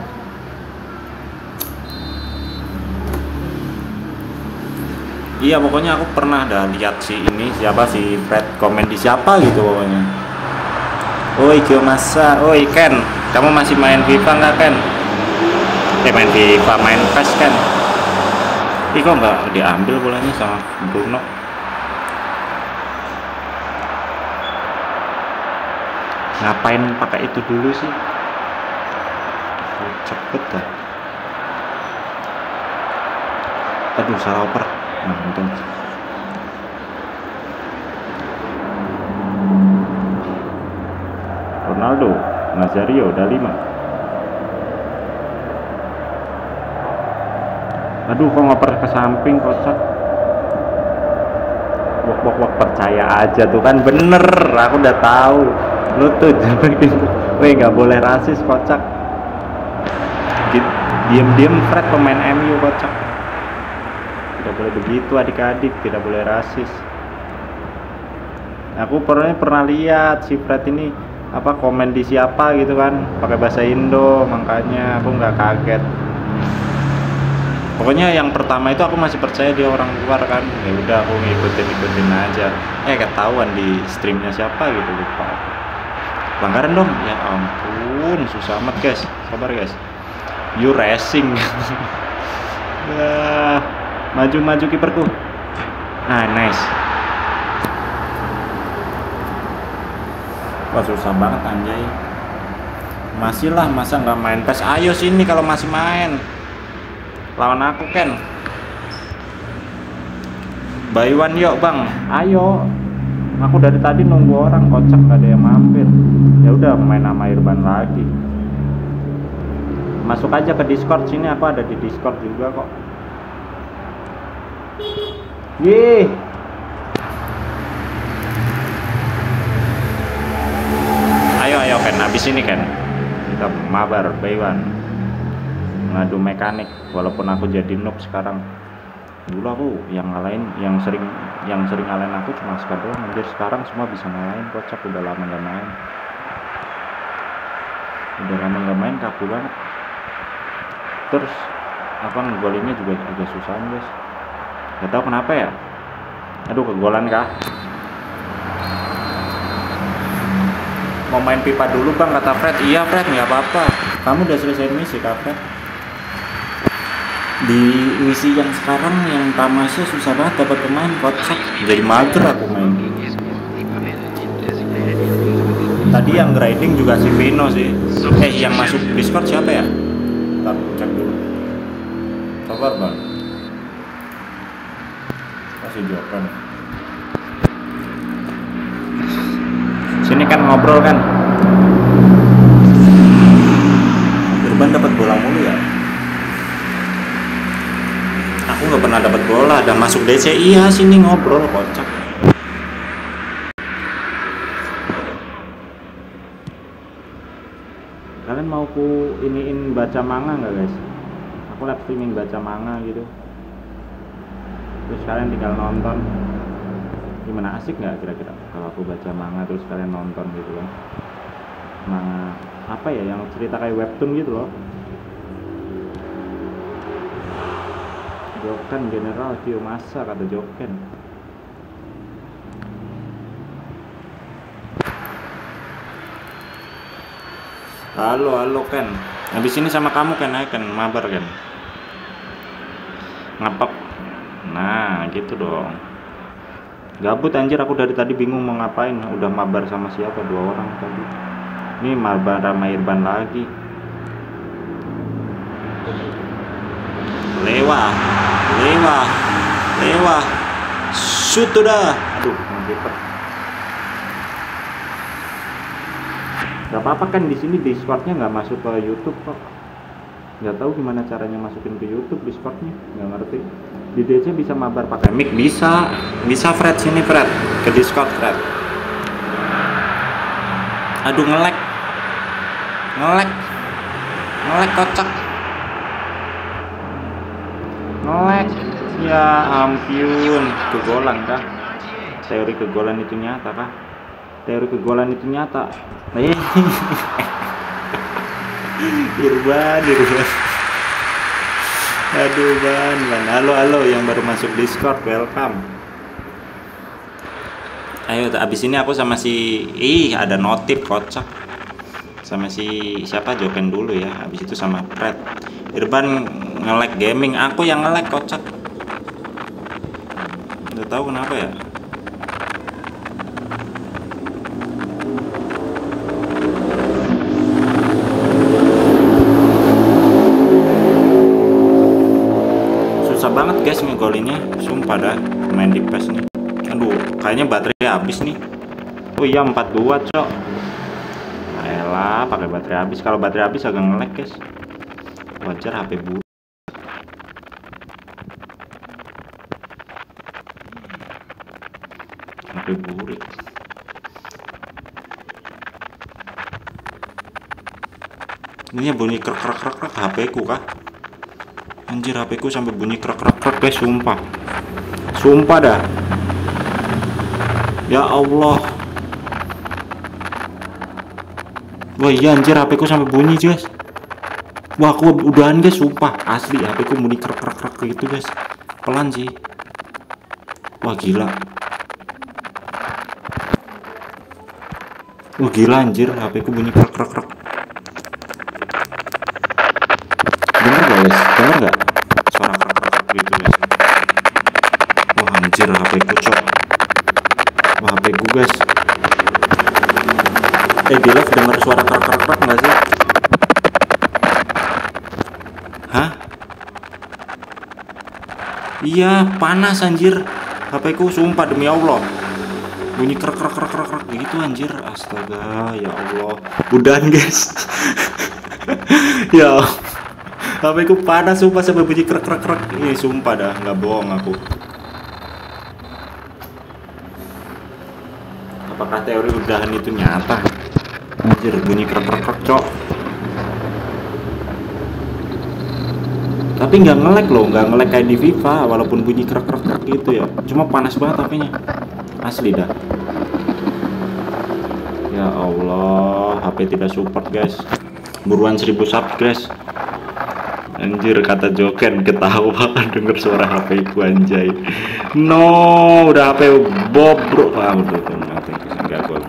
Iya, pokoknya aku pernah dah lihat si ini siapa si Fred komen di siapa gitu pokoknya. Oi Geomasa, oi Ken, kamu masih main FIFA nggak Ken? Eh main FIFA, main P E S Ken? Ih kok nggak diambil bolanya sama Bruno? Ngapain pakai itu dulu sih? Oh, cepet dah. Aduh salah oper. Nah, untung. Ronaldo, Nazario, udah lima. Aduh, kok ngoper ke samping, kocak. Wok wok wok, percaya aja tuh kan bener, aku udah tahu. Lu tuh jangan gitu. Weh, nggak boleh rasis, kocak. Diem-diem Fred pemain M U, kocak. Tidak boleh begitu adik-adik, tidak boleh rasis. Aku pernah pernah lihat si Fred ini apa komen di siapa gitu kan pakai bahasa Indo, makanya aku nggak kaget. Pokoknya yang pertama itu aku masih percaya dia orang luar kan, ya udah aku ngikutin ikutin aja. Eh ketahuan di streamnya siapa gitu, lupa. Pelanggaran dong, ya ampun susah amat guys, sabar guys. You racing. Ya. Maju-maju kiperku. Ah, nice. Wah, susah banget anjay. Masih lah, masa nggak main P E S? Ayo sini kalau masih main. Lawan aku, Ken. Buy one yuk, Bang. Ayo. Aku dari tadi nunggu orang, kocak nggak ada yang mampir. Ya udah main sama Irban lagi. Masuk aja ke Discord sini, aku ada di Discord juga kok. Yeay. Ayo ayo Ken, habis ini Ken. Kita mabar Baywan. Ngadu mekanik walaupun aku jadi noob sekarang. Dulu aku yang ngalahin, yang sering yang sering ngalahin aku cuma sekali doang. Anjir, sekarang semua bisa ngalahin, kocak. Udah lama gak main. Udah lama gak main, kaku banget. Terus apa ngegolinnya juga agak susah guys. Gak tau kenapa ya. Aduh, kegolan kah? Mau main pipa dulu Bang, kata Fred. Iya Fred, nggak apa-apa. Kamu udah selesai misi kak Fred. Di misi yang sekarang yang tamasnya susah banget dapat pemain, kocak. Jadi mager aku main. Tadi yang grinding juga si Vino sih. Eh yang masuk Discord siapa ya? Ntar cek dulu. Sabar Bang. Kasih jawaban. Sini kan ngobrol kan. Irban dapat bola mulu ya. Aku nggak pernah dapat bola dan masuk D C. Iya sini ngobrol, kocak. Kalian mau ku iniin baca manga nggak guys? Aku live streaming baca manga gitu. Terus kalian tinggal nonton. Gimana, asik nggak kira-kira kalau aku baca manga terus kalian nonton gitu kan? Manga apa ya yang cerita kayak webtoon gitu loh. Joken General Kiyomasa, kata Joken. Halo, halo Ken. Habis ini sama kamu Ken, ayo Ken, mabar Ken. Ngapap. Nah, gitu dong. Gabut anjir, aku dari tadi bingung mau ngapain. Udah mabar sama siapa? Dua orang tadi. Ini mabar sama Irban lagi. Lewah, lewah, lewah. Shoot udah. Aduh, ngepet. Gak apa-apa kan di sini Discordnya nggak masuk ke YouTube kok. Nggak tahu gimana caranya masukin ke YouTube Discordnya, nggak ngerti. Di D C bisa mabar pakai mic, bisa, bisa Fred sini Fred ke Discord Fred. Aduh ngelek, ngelek, ngelek kocak, ngelek. Ya ampun, kegolan kah? Teori kegolan itu nyata kah? Teori kegolan itu nyata. Eh, Irban, Irban. Aduh ban, ban. Halo, halo yang baru masuk Discord, welcome. Ayo, abis ini aku sama si, ih ada notif kocak. Sama si siapa Joken dulu ya. Abis itu sama Fred. Irban nge-lag gaming, aku yang nge-lag kocak. Udah tahu kenapa ya? Susah banget guys ngegolinnya, sumpah dah main di P E S nih. Aduh, kayaknya baterai habis nih. Oh iya empat puluh dua cok. Ayolah, pakai baterai habis. Kalau baterai habis agak nge-lag guys. Wajar H P buruk. H P buruk. Ini bunyi krek krek krek krek H P ku kah? Anjir H P ku sampai bunyi krek krek krek guys, sumpah. Sumpah dah. Ya Allah. Wah iya anjir H P ku sampai bunyi guys. Wah aku udahan guys, sumpah asli H P ku bunyi krek krek krek gitu guys. Pelan sih. Wah gila. Wah gila anjir H P ku bunyi krek krek krek. Dengar gak guys? Dengar gak? Suara krek krek krek gitu guys. Wah anjir H P ku cok. Wah H P ku guys. Eh di live dengar suara krek krek krek nggak sih? Hah? Iya panas anjir H P ku, sumpah demi Allah. Bunyi krek krek krek krek krek gitu anjir. Astaga ya Allah. Udahan guys. Ya H P ku panas sumpah sampai bunyi krek krek krek. Ini sumpah dah, nggak bohong aku. Apakah teori udahan itu nyata? Anjir bunyi krek krek krek cok. Tapi nggak nge-lag loh, nggak nge-lag kayak di FIFA walaupun bunyi krek krek krek gitu ya. Cuma panas banget H P-nya. Asli dah. Ya Allah, H P tidak support guys. Buruan seribu sub guys. Anjir kata Joken ketawa denger suara H P ku anjay. No, udah H P bobrok. Ah, udah mati enggak gol.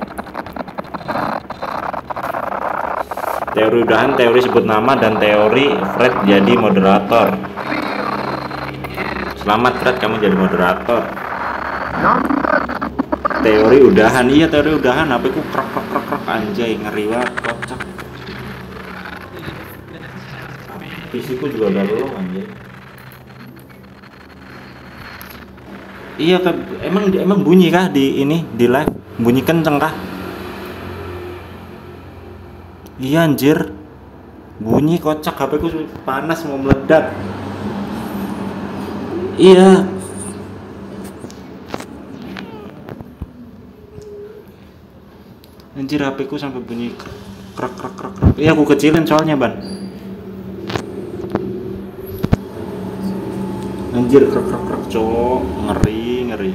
Teori udahan, teori sebut nama, dan teori Fred jadi moderator. Selamat Fred, kamu jadi moderator. Teori udahan, iya teori udahan. H P ku krek krek krek krek anjay, ngeri banget kocak. P C ku juga udah low anjay. Iya emang emang bunyi kah di ini di live? Bunyi kenceng kah? Iya anjir. Bunyi kocak, H P ku panas mau meledak. Iya. Anjir H P ku sampai bunyi krek krek krek krek. Iya aku kecilin soalnya ban. Anjir krek krek krek cowok, ngeri ngeri.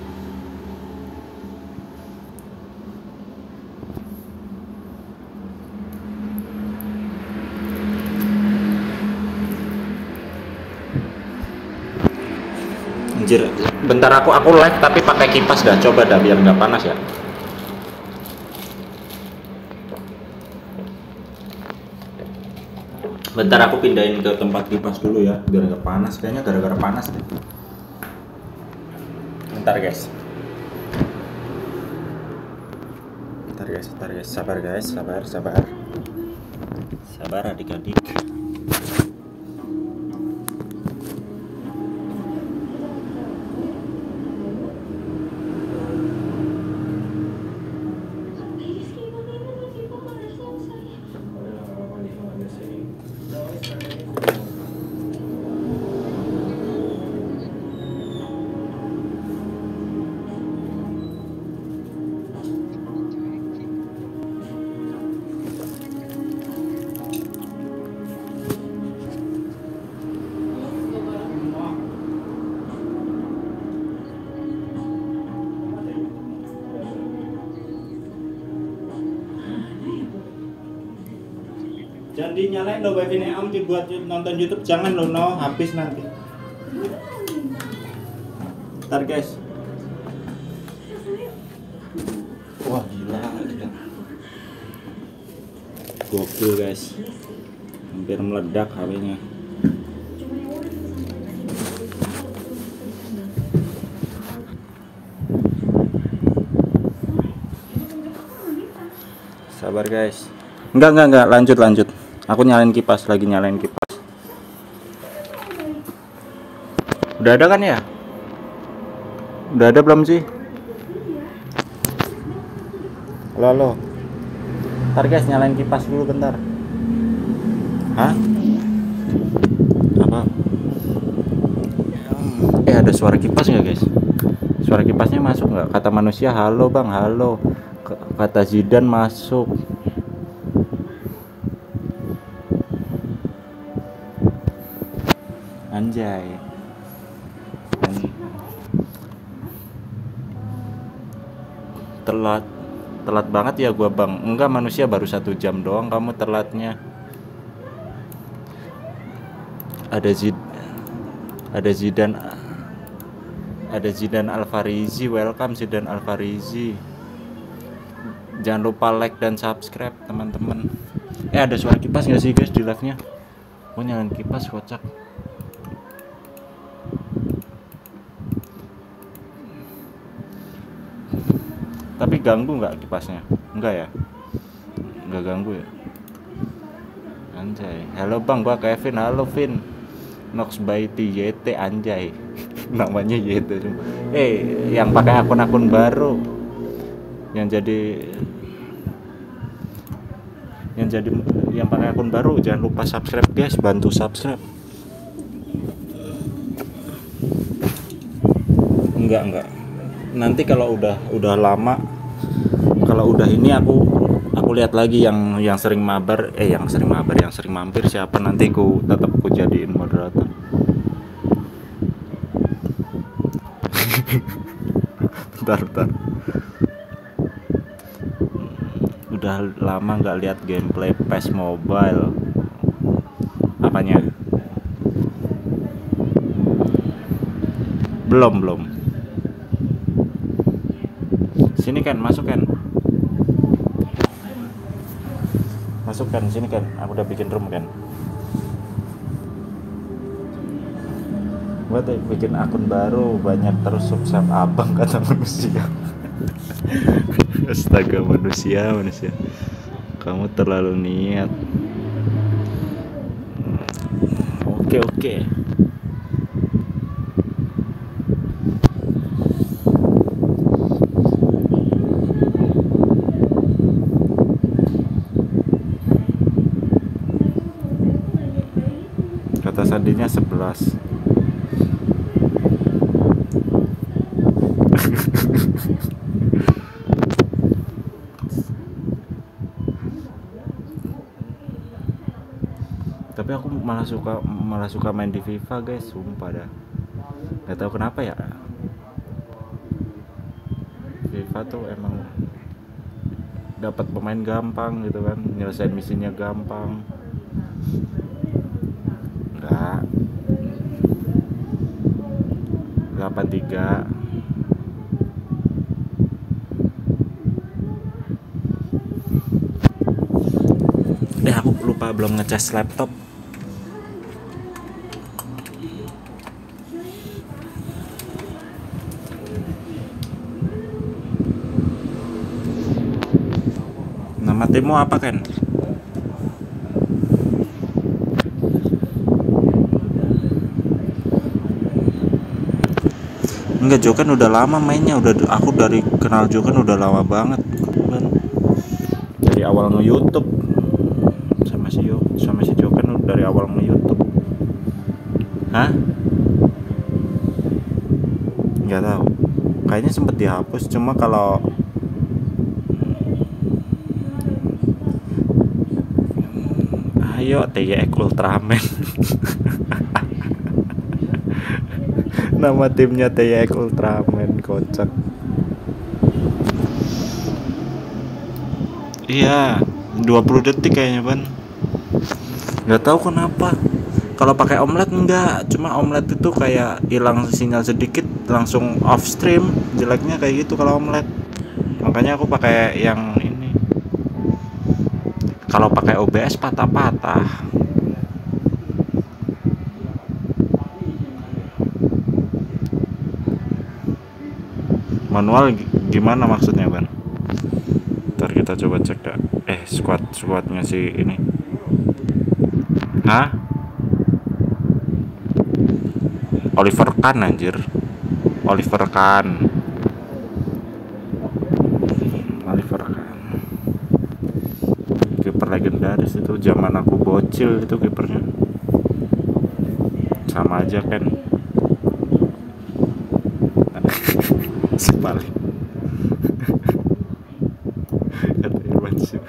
Anjir, bentar aku aku live tapi pakai kipas dah, coba dah biar nggak panas ya. Bentar aku pindahin ke tempat kipas dulu ya, biar nggak panas. Kayaknya gara-gara panas deh. Bentar guys. Bentar guys, bentar guys. Sabar guys, sabar, sabar. Sabar adik-adik. Jangan dinyalain lo wifi-nya Om dibuat nonton YouTube, jangan lo no, habis nanti. Ntar guys. Wah gila, gila. Gokil guys. Hampir meledak H P-nya. Sabar guys. Enggak, enggak, enggak, lanjut, lanjut. Aku nyalain kipas, lagi nyalain kipas. Udah ada kan ya? Udah ada belum sih? Halo, halo. Ntar guys, nyalain kipas dulu bentar. Hah? Apa? Eh, ada suara kipas nggak guys? Suara kipasnya masuk nggak? Kata manusia, halo bang, halo. Kata Zidane masuk. Anjay. Telat. Telat banget ya gua bang. Enggak, manusia baru satu jam doang kamu telatnya. Ada Zid Ada Zidane Ada Zidane Alfarizi. Welcome Zidane Alfarizi. Jangan lupa like dan subscribe teman-teman. Eh, ada suara kipas nggak sih guys di live-nya? Oh, nyalain kipas kocak. Tapi ganggu nggak kipasnya? Enggak ya? Nggak ganggu ya? Anjay. Halo bang, gua Kevin. Halo Vin. Nox by T Y T anjay. Namanya Y T. Eh, yang pakai akun-akun baru, yang jadi yang jadi yang pakai akun baru, jangan lupa subscribe guys, bantu subscribe. Enggak, enggak. Nanti kalau udah udah lama, kalau udah ini aku aku lihat lagi yang yang sering mabar, eh yang sering mabar, yang sering mampir siapa, nanti ku tetap ku jadiin moderator. bentar, bentar. Udah lama nggak lihat gameplay P E S Mobile. Apanya? Belum, belum. Sini kan, masuk kan, masuk kan, sini kan, aku udah bikin room kan. Buat bikin akun baru, banyak terus subscribe abang kata manusia. Astaga, manusia, manusia, kamu terlalu niat. Oke, oke. Kata sandinya sebelas. Tapi aku malah suka malah suka main di FIFA guys, sumpah dah. Gak tahu kenapa ya. FIFA tuh emang dapat pemain gampang gitu kan, nyelesain misinya gampang. Enggak. delapan tiga. Eh, aku lupa belum ngecas laptop. Timmu apa Ken? Enggak, Joken udah lama mainnya, udah aku dari kenal Joken udah lama banget kan. Dari awal nge-YouTube sama si Yo, sama si Joken dari awal nge-YouTube. Hah? Nggak tahu. Kayaknya sempet dihapus, cuma kalau ayo T Y X Ultraman. Nama timnya T Y X Ultraman, kocak. Iya, dua puluh detik kayaknya, Ban. Nggak tahu kenapa. Kalau pakai omlet enggak, cuma omlet itu kayak hilang sinyal sedikit langsung off stream, jeleknya kayak gitu kalau omlet. Makanya aku pakai yang ini. Kalau pakai O B S patah-patah. Manual gimana maksudnya, Ban? Ntar kita coba cek dah. Eh, squad squadnya si ini. Hah? Oliver Kahn anjir. Oliver Kahn. Oliver Kahn. Kiper legendaris itu, zaman aku bocil itu kipernya. Sama aja kan. Sebalik. Kata Irwan sih.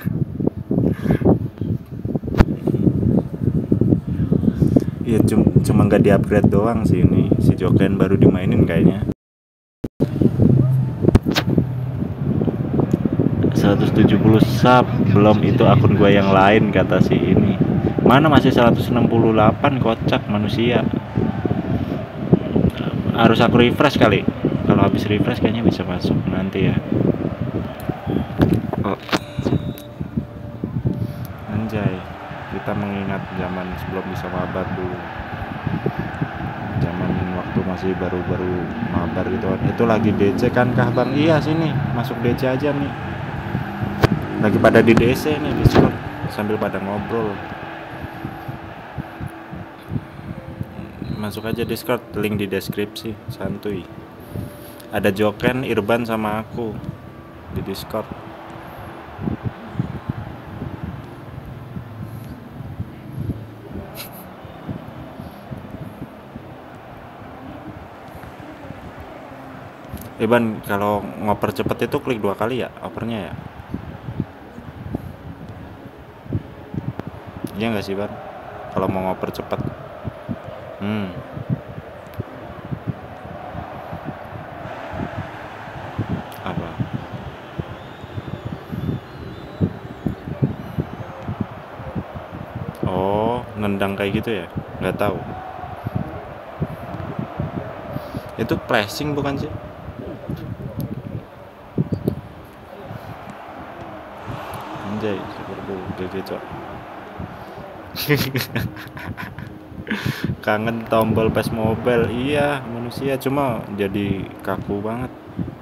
Iya, cuma cuma nggak di-upgrade doang sih ini. Si Joken baru dimainin kayaknya. seratus tujuh puluh sub, belum itu akun gua yang lain kata si ini. Mana masih seratus enam puluh delapan, kocak manusia. Harus aku refresh kali. Kalau habis refresh kayaknya bisa masuk nanti ya. Oh. Anjay, kita mengingat zaman sebelum bisa mabar dulu. Zaman waktu masih baru-baru mabar gitu. Itu lagi D C kan kah Bang? Iya sini, masuk D C aja nih. Lagi pada di D C nih, Discord sambil pada ngobrol. Masuk aja Discord, link di deskripsi, santuy. Ada Joken, Irban sama aku di Discord. Irban, kalau ngoper cepet itu klik dua kali ya opernya ya? Iya nggak sih Ban? Kalau mau ngoper cepet. Hmm. Apa? Oh, nendang kayak gitu ya? Nggak tahu. Itu flashing bukan sih? Anjay, super G G cok. Kangen tombol P E S Mobile. Iya, manusia cuma jadi kaku banget.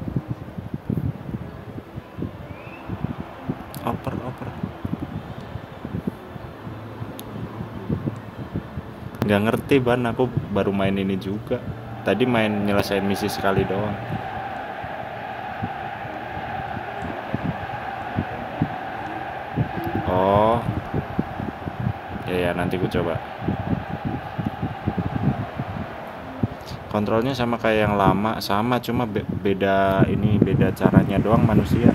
Oper, oper. Nggak ngerti Ban, aku baru main ini juga. Tadi main nyelesain misi sekali doang. Oh. Ya, ya nanti ku coba. Kontrolnya sama kayak yang lama, sama cuma be beda ini, beda caranya doang manusia.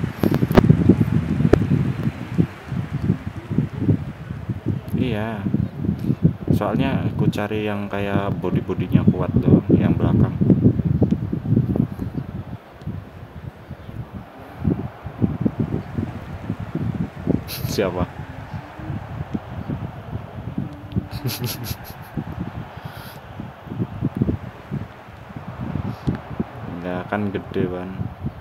Iya. Soalnya aku cari yang kayak body-bodinya kuat doang, yang belakang. Siapa? Enggak kan gede Ban.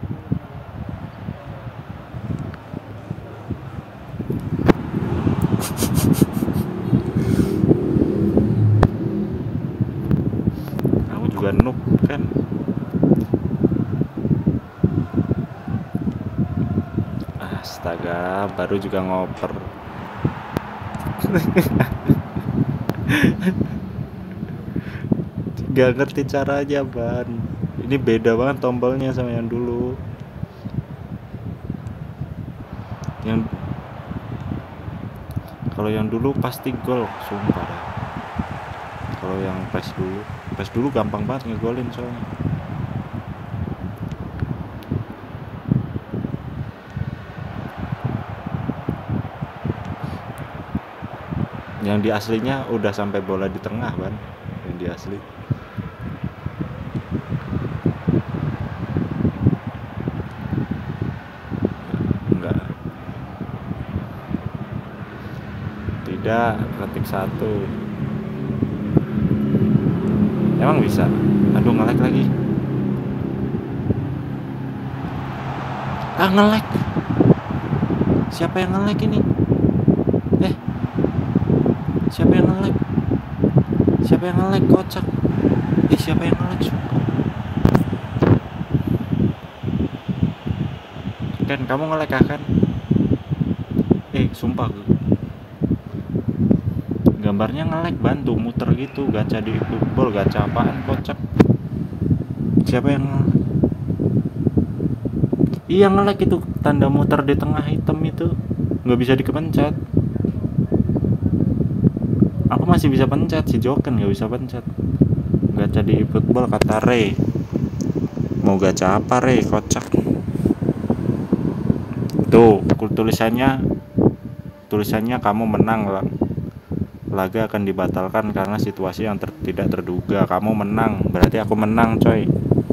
Aku juga noob kan. As Astaga, baru juga ngoper. Gak ngerti caranya ban. Ini beda banget tombolnya sama yang dulu. Yang kalau yang dulu pasti gol, sumpah dah. Kalau yang PES dulu, PES dulu gampang banget ngegolin soalnya. Yang di aslinya udah sampai bola di tengah ban, yang di asli. Enggak. Tidak, ketik satu. Emang bisa? Aduh, nge-lag lagi. Ah, nge-lag. Siapa yang nge-lag ini? Eh, siapa yang nge-lag? Siapa yang nge-lag, kocak? Eh, siapa yang nge-lag? Ken, kamu nge-lag kan? Eh, sumpah gue. Gambarnya nge-lag, bantu muter gitu, gacha di football, gacha apaan, kocak. Siapa yang nge-lag? Iya, nge-lag itu, tanda muter di tengah hitam itu nggak bisa dikepencet. Aku masih bisa pencet, si Joken nggak bisa pencet. Gacha di football kata Ray. Mau gacha apa Ray, kocak. Tuh, tulisannya tulisannya kamu menang lah. Laga akan dibatalkan karena situasi yang ter tidak terduga. Kamu menang, berarti aku menang coy.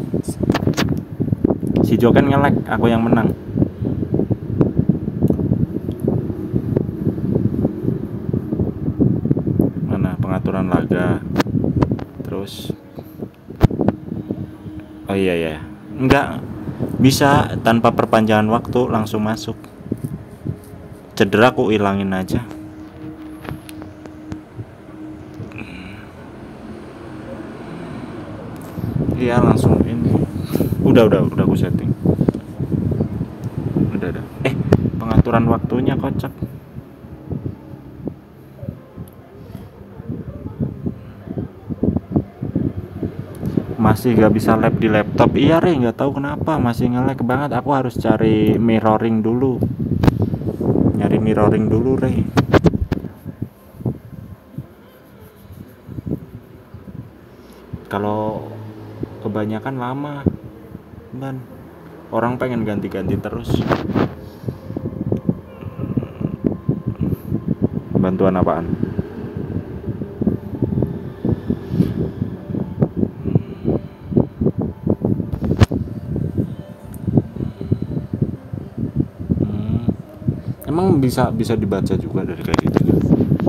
Si Joken nge-lag, aku yang menang. Mana pengaturan laga? Terus oh iya ya, enggak bisa tanpa perpanjangan waktu langsung masuk. Cedera aku ilangin aja. Iya, langsung ini. Udah udah udah aku setting. Udah udah. Eh, pengaturan waktunya kocak. Masih gak bisa lab di laptop. Iya Re, nggak tahu kenapa masih nge-lag banget. Aku harus cari mirroring dulu. Nyari mirroring dulu Re. Kalau kebanyakan lama ban, orang pengen ganti-ganti terus. Bantuan apaan? Hmm. Emang bisa bisa dibaca juga dari kayak gitu kan?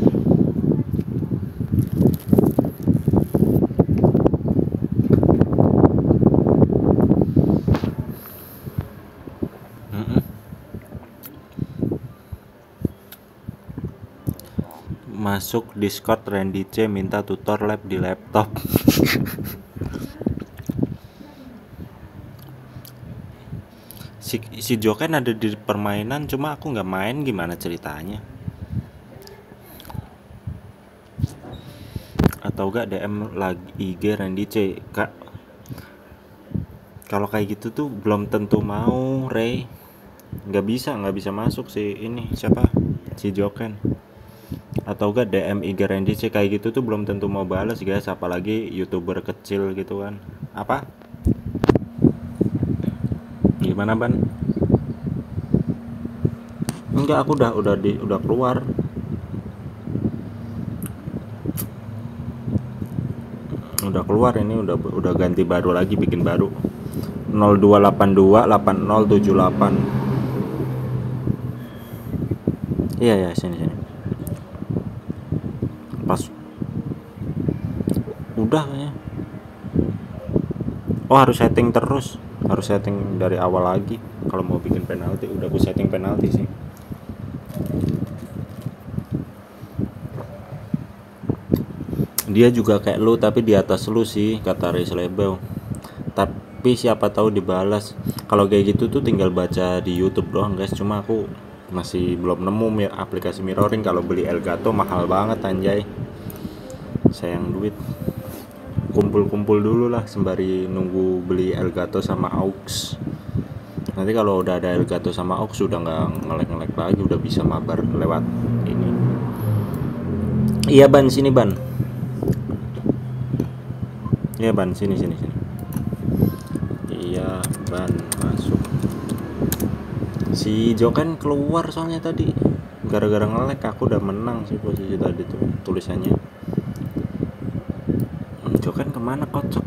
Masuk Discord Randy C minta tutor lab di laptop. si, si Joken ada di permainan, cuma aku nggak main, gimana ceritanya? Atau gak D M lagi I G Randy C, Kak? Kalau kayak gitu tuh belum tentu mau Ray. Nggak bisa nggak bisa masuk si ini siapa, si Joken. Atau gak D M I G Randy C kayak gitu tuh belum tentu mau balas guys, apalagi YouTuber kecil gitu kan. Apa? Gimana ban? Enggak, aku udah udah di udah keluar. Udah keluar ini, udah udah ganti baru lagi, bikin baru. nol dua delapan dua delapan nol tujuh delapan. Iya ya, sini sini. Pas udah kayaknya. Oh, harus setting terus, harus setting dari awal lagi kalau mau bikin penalti. Udah aku setting penalti sih. Dia juga kayak lu tapi di atas lu sih, kata Riz Lebel. Tapi tapi siapa tahu dibalas. Kalau kayak gitu tuh tinggal baca di YouTube doang guys, cuma aku masih belum nemu mir aplikasi mirroring. Kalau beli Elgato mahal banget anjay, sayang duit. Kumpul-kumpul dulu lah sembari nunggu beli Elgato sama aux. Nanti kalau udah ada Elgato sama aux udah nggak ngelek-ngelek lagi, udah bisa mabar lewat ini. Iya ban, sini ban. Iya ban, sini sini sini. Iya ban, masuk. Si Jokan keluar soalnya tadi gara-gara ngelek. Aku udah menang sih posisi tadi tuh tulisannya. Jokan kemana kocok?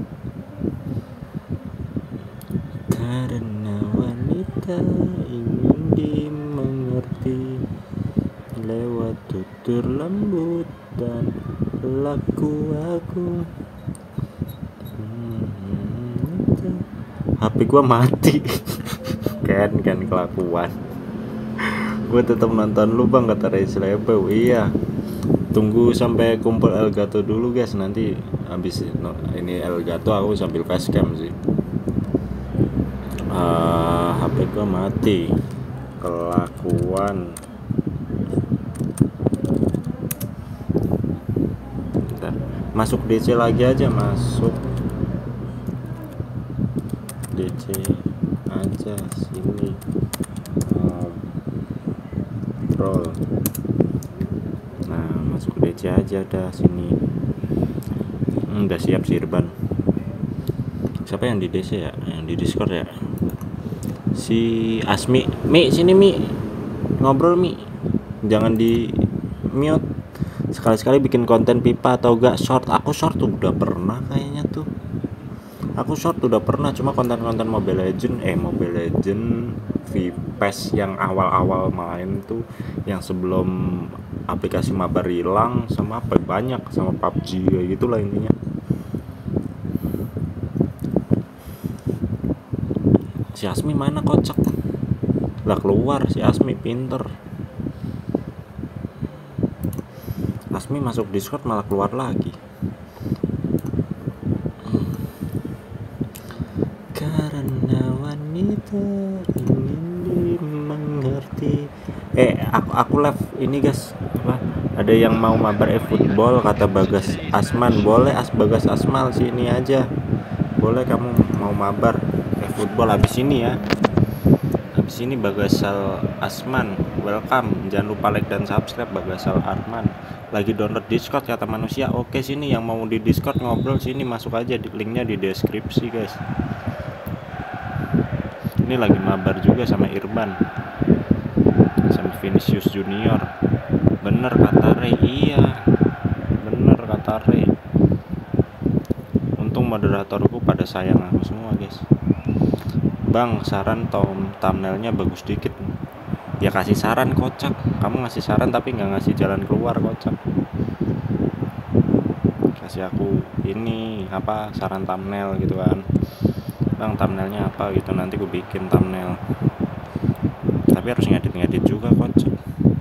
Karena wanita ingin dimengerti lewat tutur lembut dan laku aku. H P gua mati. kan kan kelakuan. Gua tetap nonton lu bang, kata Ray Slebo. Iya, tunggu sampai kumpul Elgato dulu guys, nanti habis no, ini Elgato aku sambil facecam sih. uh, H P gua mati, kelakuan. Bentar. Masuk D C lagi aja, masuk D C aja sini, ngobrol. Nah masuk D C aja dah sini. hmm, udah siap sih Irban. Siapa yang di D C ya, yang di Discord ya? Si Asmi. Mi sini Mi, ngobrol Mi, jangan di mute. Sekali-sekali bikin konten pipa atau gak short. Aku short tuh udah pernah kayaknya tuh. Aku short udah pernah, cuma konten-konten Mobile Legend, eh Mobile Legend, V P E S yang awal-awal main tuh, yang sebelum aplikasi mabar hilang, sama apa banyak, sama P U B G kayak gitulah intinya. Si Asmi mana kocak? Lah keluar si Asmi, pinter. Asmi masuk Discord malah keluar lagi. Karena wanita ingin dimengerti. Eh aku aku live ini guys, apa? Ada yang mau mabar e-football kata Bagas Asman. Boleh As Bagas Asmal sini aja. Boleh kamu mau mabar e-football habis ini ya. Habis ini Bagasal Asman, welcome. Jangan lupa like dan subscribe. Bagasal Arman lagi download Discord kata manusia. Oke sini yang mau di Discord ngobrol sini, masuk aja, di linknya di deskripsi guys. Ini lagi mabar juga sama Irban, sama Vinicius Junior. Bener kata Ray, iya bener kata Ray. Untung moderatorku pada sayang aku semua guys. Bang saran tom thumbnailnya bagus dikit. Ya kasih saran kocak, kamu ngasih saran tapi nggak ngasih jalan keluar kocak. Kasih aku ini apa saran thumbnail gitu kan, bang thumbnailnya apa gitu, nanti gue bikin thumbnail. Tapi harus ngedit-ngedit juga kocak.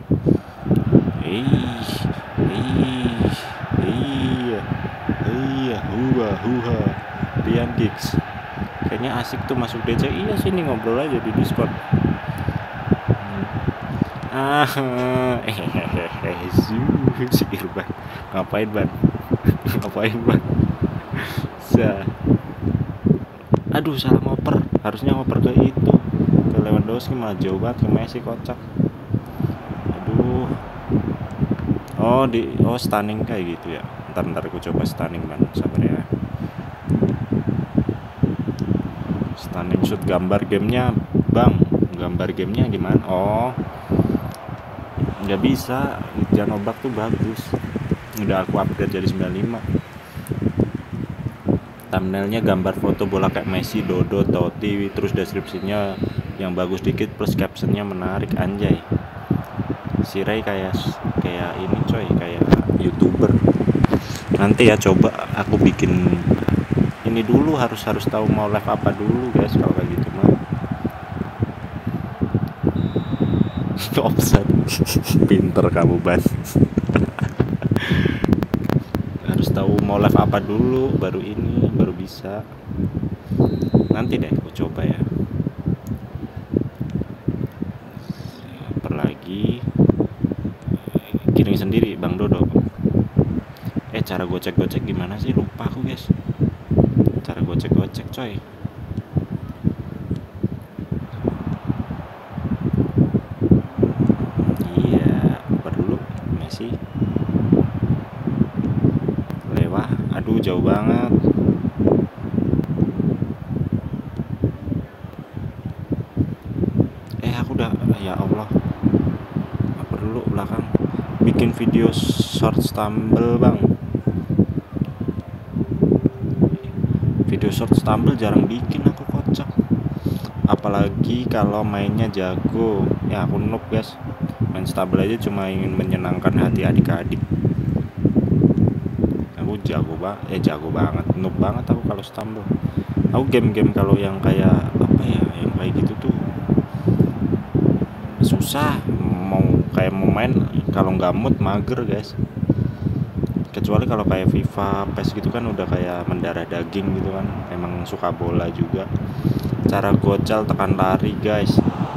Ih, ih, iya, iya, huha, huha, Pian Gigs. Kayaknya asik tuh masuk D C. Iya sini ngobrol aja di Discord. Ah, hehehe, si Irban. Ngapain ban? Ngapain ban? Sa. Aduh salah ngoper. Harusnya ngoper ke itu, ke Lewandowski, malah jauh banget ke Messi kocak. Aduh. Oh di, oh stunning kayak gitu ya. Ntar ntar aku coba stunning ban, sabar ya. Stunning shoot gambar gamenya bang. Gambar gamenya gimana? Oh nggak bisa, Janobak tuh bagus, udah aku upgrade jadi sembilan puluh lima. Thumbnailnya gambar foto bola kayak Messi, Dodo, Totti, terus deskripsinya yang bagus dikit plus captionnya menarik anjay. Si Ray kayak kayak ini coy, kayak YouTuber. Nanti ya coba aku bikin ini dulu, harus harus tahu mau live apa dulu guys kalau kayak gitu mah. Offset. Pinter kamu ban. Harus tahu mau live apa dulu, baru ini baru bisa. Nanti deh aku coba ya. Apalagi giring sendiri Bang Dodo. Eh cara gocek-gocek gimana sih, lupa aku guys. Cara gocek-gocek coy. Iya, perlu Messi. Lewat, aduh jauh banget. Eh aku udah, ya Allah. Apa dulu belakang. Bikin video short stumble bang. Video short stumble jarang bikin aku, kocak. Apalagi kalau mainnya jago. Ya aku noob guys. Main stumble aja cuma ingin menyenangkan hati adik-adik. Aku jago banget, ya jago banget, noob banget aku kalau stumble. Aku game-game kalau yang kayak apa ya, yang kayak gitu tuh susah. Mau kayak mau main kalau nggak mood mager guys. Kecuali kalau kayak FIFA, P E S gitu kan udah kayak mendarah daging gitu kan. Emang suka bola juga. Cara gocel tekan lari guys.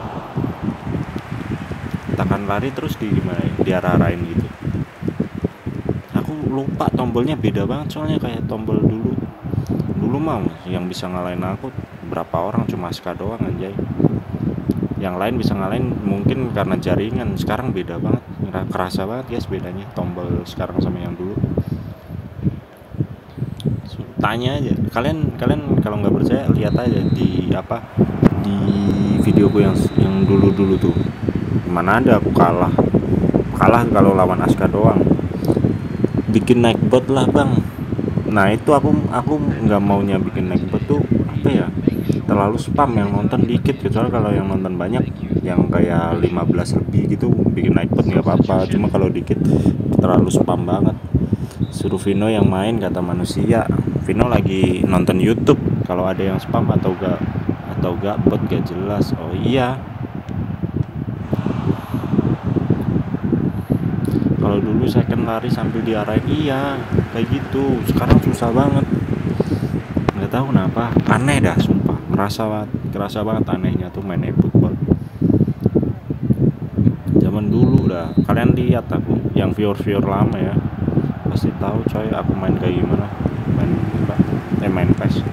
Tekan lari terus di gimana ya? Diarah-arahin gitu. Aku lupa tombolnya beda banget soalnya kayak tombol dulu. Dulu mau yang bisa ngalahin aku berapa orang, cuma Aska doang anjay. Yang lain bisa ngalahin mungkin karena jaringan. Sekarang beda banget. Kerasa banget guys bedanya tombol sekarang sama yang dulu. Tanya aja kalian kalian kalau nggak percaya lihat aja di apa di videoku yang yang dulu dulu tuh, mana ada aku kalah kalah kalau lawan Aska doang. Bikin naik bot lah bang. Nah itu aku aku nggak maunya bikin naik bot tuh apa ya, terlalu spam, yang nonton dikit. Kecuali kalau yang nonton banyak, yang kayak lima belas lebih gitu, bikin naik bot nggak apa-apa. Cuma kalau dikit terlalu spam banget. Suruh Vino yang main kata manusia. Vino lagi nonton YouTube. Kalau ada yang spam atau gak atau gak bot gak jelas. Oh iya. Kalau dulu saya kan lari sambil diarahin, iya kayak gitu. Sekarang susah banget. Nggak tahu kenapa. Aneh dah sumpah. Merasa banget, kerasa banget anehnya tuh main e-football. Zaman dulu dah. Kalian lihat aku yang viewer-viewer lama ya, pasti tahu coy aku main kayak gimana. Main eh main P E S.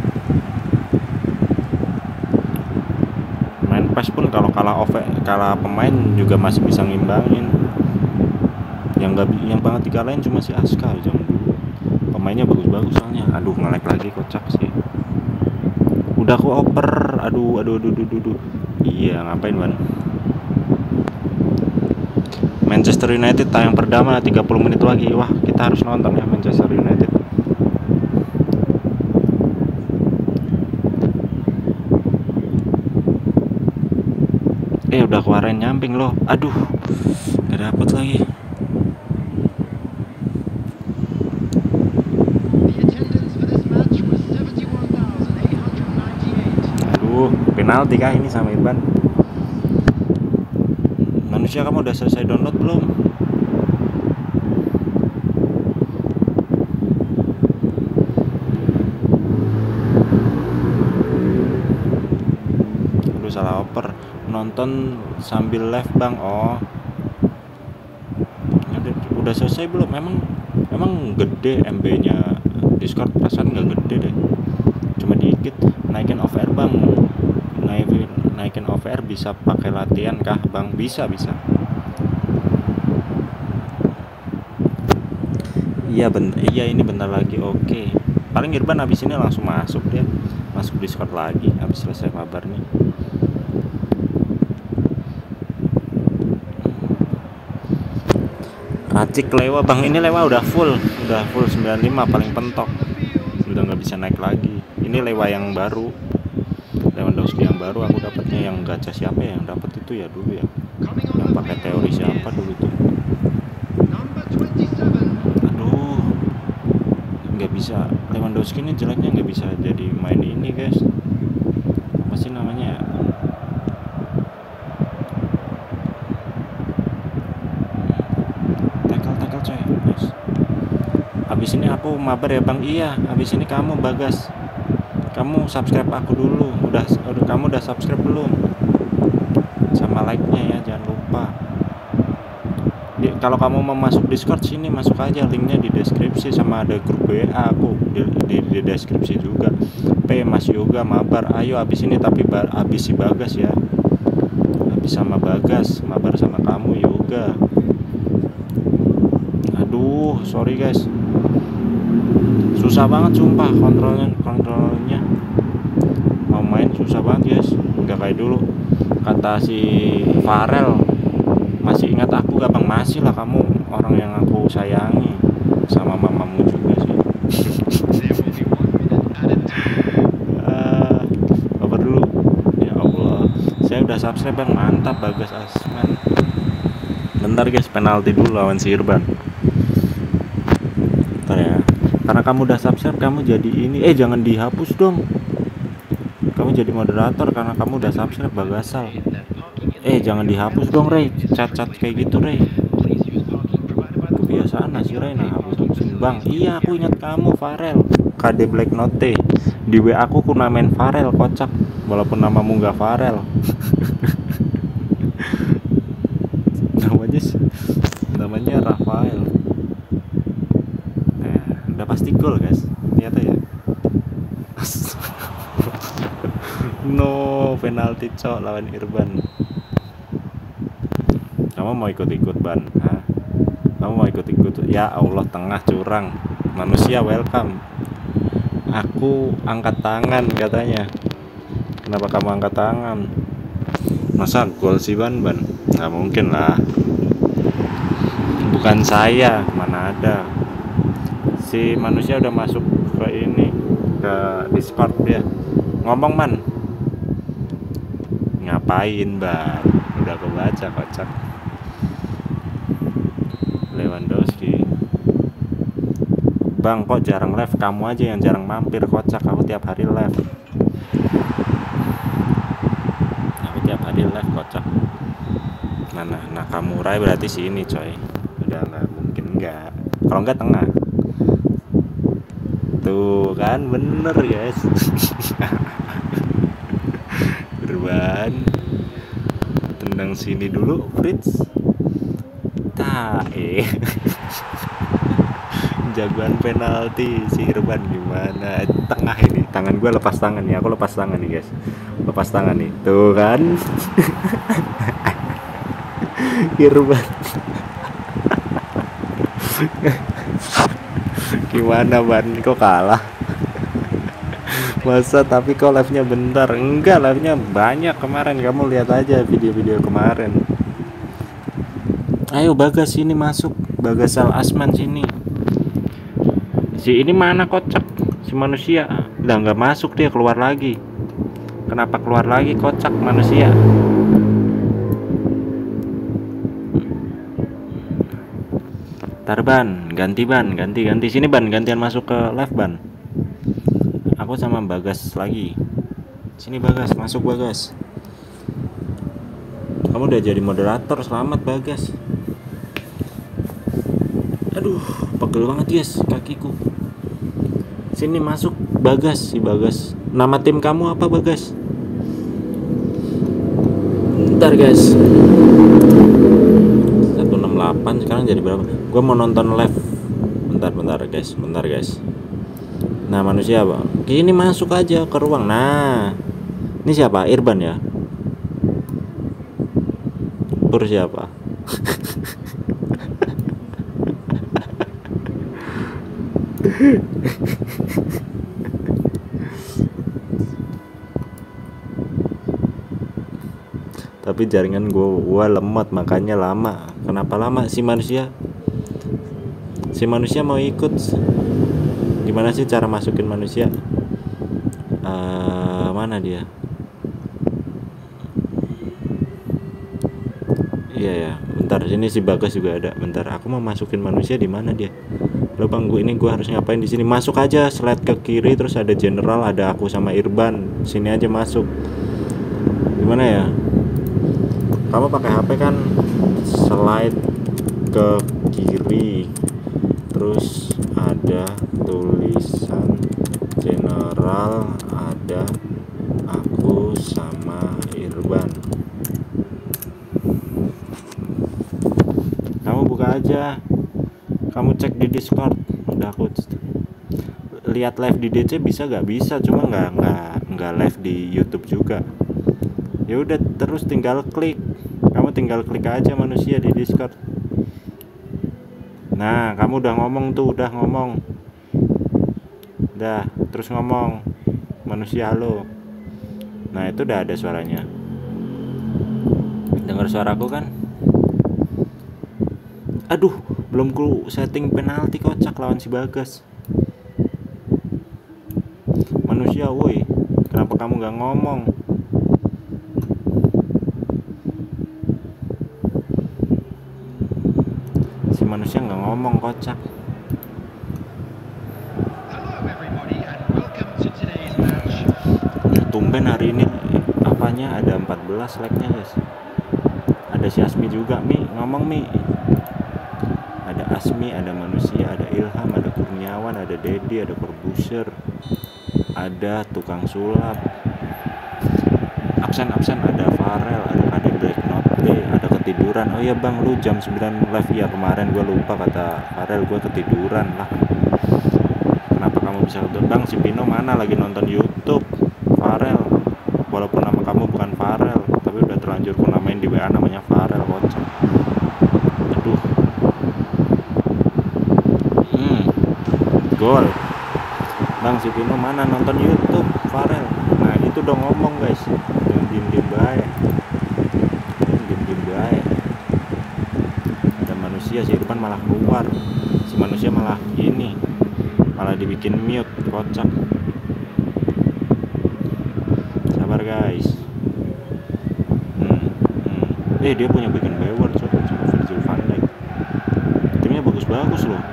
Main P E S pun kalau kalah over, kalah pemain juga masih bisa ngimbangin. Yang gak yang banget dikalahin cuma si Aska zaman dulu. Pemainnya bagus-bagus soalnya. Aduh nge-lag lagi, kocak sih. Udah aku oper. Aduh aduh aduh aduh, aduh. Iya ngapain Wan? Manchester United tayang perdana tiga puluh menit lagi. Wah, kita harus nonton ya Manchester United. Eh, udah keluarin nyamping loh. Aduh, gak dapet lagi. Aduh, penalti kah ini sama Irban? Manusia, kamu udah selesai download belum? Aduh, salah oper. Nonton sambil live bang. Oh, udah, udah selesai belum? Emang emang gede M B nya Discord, perasaan nggak gede deh, cuma dikit. Naikin O V R bang. Naikin naikin O V R bisa pakai latihan kah bang? Bisa bisa. Iya ben iya ini bentar lagi. Oke, paling Irban habis ini langsung masuk, dia masuk Discord lagi habis selesai mabar nih. Racik lewa bang, ini lewa udah full, udah full sembilan puluh lima paling pentok, udah nggak bisa naik lagi. Ini lewa yang baru, Lewandowski yang baru. Aku dapatnya yang gacha siapa ya yang dapat itu ya dulu ya, yang pakai teori siapa dulu tuh. Aduh, nggak bisa. Lewandowski ini jeleknya nggak bisa jadi main ini guys. Apa sih namanya ya? Habis ini aku mabar ya bang. Iya, habis ini kamu Bagas. Kamu subscribe aku dulu. Udah, udah kamu udah subscribe belum? Sama like-nya ya, jangan lupa. Di, kalau kamu mau masuk Discord sini, masuk aja, linknya di deskripsi, sama ada grup W A aku di, di, di deskripsi juga. P Mas Yoga mabar, ayo abis ini, tapi bar, abis si Bagas ya, abis sama Bagas, mabar sama kamu Yoga. Aduh, sorry guys, susah banget sumpah kontrolnya, kontrolnya mau main susah banget guys, nggak kayak dulu. Kata si Farel, masih ingat aku gak bang? Masih lah, kamu orang yang aku sayangi, sama mamamu juga sih. uh, Baper dulu. Ya Allah, saya udah subscribe bang, mantap Bagas Asman. Bentar guys, penalti dulu lawan si Irban. Bentar ya, karena kamu udah subscribe kamu jadi ini. Eh jangan dihapus dong, kamu jadi moderator karena kamu udah subscribe Bagasal. Eh jangan dihapus dong Ray, cat-cat kayak gitu Ray, kebiasaan lah si Ray nah hapus-hapusin bang. Iya aku ingat kamu Farel, K D Black Note. Di W A aku ku namain Farel, kocak, walaupun namamu nggak Farel. namanya namanya Rafael. Nah udah pasti gol guys, ternyata ya. No, penalti cok lawan Irban. Kamu mau ikut-ikut ban? Hah? Kamu mau ikut-ikut? Ya Allah, tengah curang. Manusia welcome. Aku angkat tangan katanya. Kenapa kamu angkat tangan? Masa gol si Ban Ban? Nggak mungkin lah. Bukan saya, mana ada. Si manusia udah masuk ke ini, ke Discord dia. Ngomong man. Ngapain Ban? Udah kebaca kocak. Lewandowski. Bang kok jarang live? Kamu aja yang jarang mampir, kocak. Aku tiap hari live. Aku tiap hari live, kocak. Mana? Nah kamu Rai berarti sini coy. Udah nggak mungkin enggak. Kalau enggak tengah. Tuh kan bener guys. Irban tendang sini dulu Fritz. Tae. Jagoan penalti si Irban gimana? Tengah ini, tangan gue lepas tangan nih, aku lepas tangan nih guys, lepas tangan nih, tuh kan. Irban. Gimana Ban? Kok kalah? Masa tapi kok live-nya bentar? Enggak, live-nya banyak kemarin. Kamu lihat aja video-video kemarin. Ayo Bagas sini masuk, Bagasal Asman sini. Si ini mana kocak? Si manusia udah nggak masuk, dia keluar lagi. Kenapa keluar lagi kocak manusia? Tar Ban, ganti Ban, ganti ganti sini Ban, gantian masuk ke live Ban. Aku sama Bagas lagi. Sini Bagas, masuk Bagas. Kamu udah jadi moderator, selamat Bagas. Aduh, pegel banget guys kakiku. Sini masuk Bagas, si Bagas. Nama tim kamu apa Bagas? Bentar guys. seratus enam puluh delapan sekarang jadi berapa? Gua mau nonton live. Bentar bentar guys, bentar guys. Nah manusia apa? Gini masuk aja ke ruang. Nah, ini siapa? Irban ya? Pur siapa? Tapi jaringan gua, gua lemot makanya lama. Kenapa lama si manusia? Si manusia mau ikut. Gimana sih cara masukin manusia? Uh, mana dia? Iya ya, bentar sini si Bagas juga ada. Bentar, aku mau masukin manusia di mana dia? Lo bang, gue ini gue harus ngapain di sini? Masuk aja, slide ke kiri terus ada general, ada aku sama Irban. Sini aja masuk. Gimana ya? Kamu pakai H P kan? Slide ke kiri. Terus ada tulisan general, ada aku sama Irban. Kamu buka aja, kamu cek di Discord. Udah aku lihat live di D C bisa gak? Bisa, cuma nggak nggak nggak live di YouTube juga. Ya udah, terus tinggal klik, kamu tinggal klik aja manusia di Discord. Nah, kamu udah ngomong tuh, udah ngomong, udah terus ngomong manusia halo. Nah itu udah ada suaranya. Dengar suaraku kan? Aduh, belum ku setting penalti, kocak lawan si Bagas. Manusia, woi, kenapa kamu nggak ngomong? Si manusia nggak ngomong, kocak. Tumben hari ini apanya ada empat belas like-nya, guys. Ada si Asmi juga, Mi, ngomong Mi. Ada Asmi, ada manusia, ada Ilham, ada Kurniawan, ada Dedi, ada Corbuzier, ada tukang sulap. Absen-absen ada Farel, ada Kade Black Note, ada ketiduran. Oh iya bang, lu jam sembilan live ya kemarin, gue lupa kata Farel, gue ketiduran lah. Kenapa kamu bisa ketiduran? Bang, si Pino mana lagi nonton YouTube? Farel, walaupun nama kamu bukan Farel, tapi udah terlanjur ku namain di W A namanya Farel, kocak. Aduh. Hmm. Gol. Bang, si Pino mana nonton YouTube? Farel. Nah, itu dong ngomong, guys. Jangan diem-diem baik. Diem-diem baik. Ada manusia, si Irfan malah keluar. Si manusia malah ini. Malah dibikin mute, kocak. Sabar guys. Hmm, hmm. Eh dia punya bikin Bewar coba coba Virgil van Dijk. Timnya bagus-bagus loh.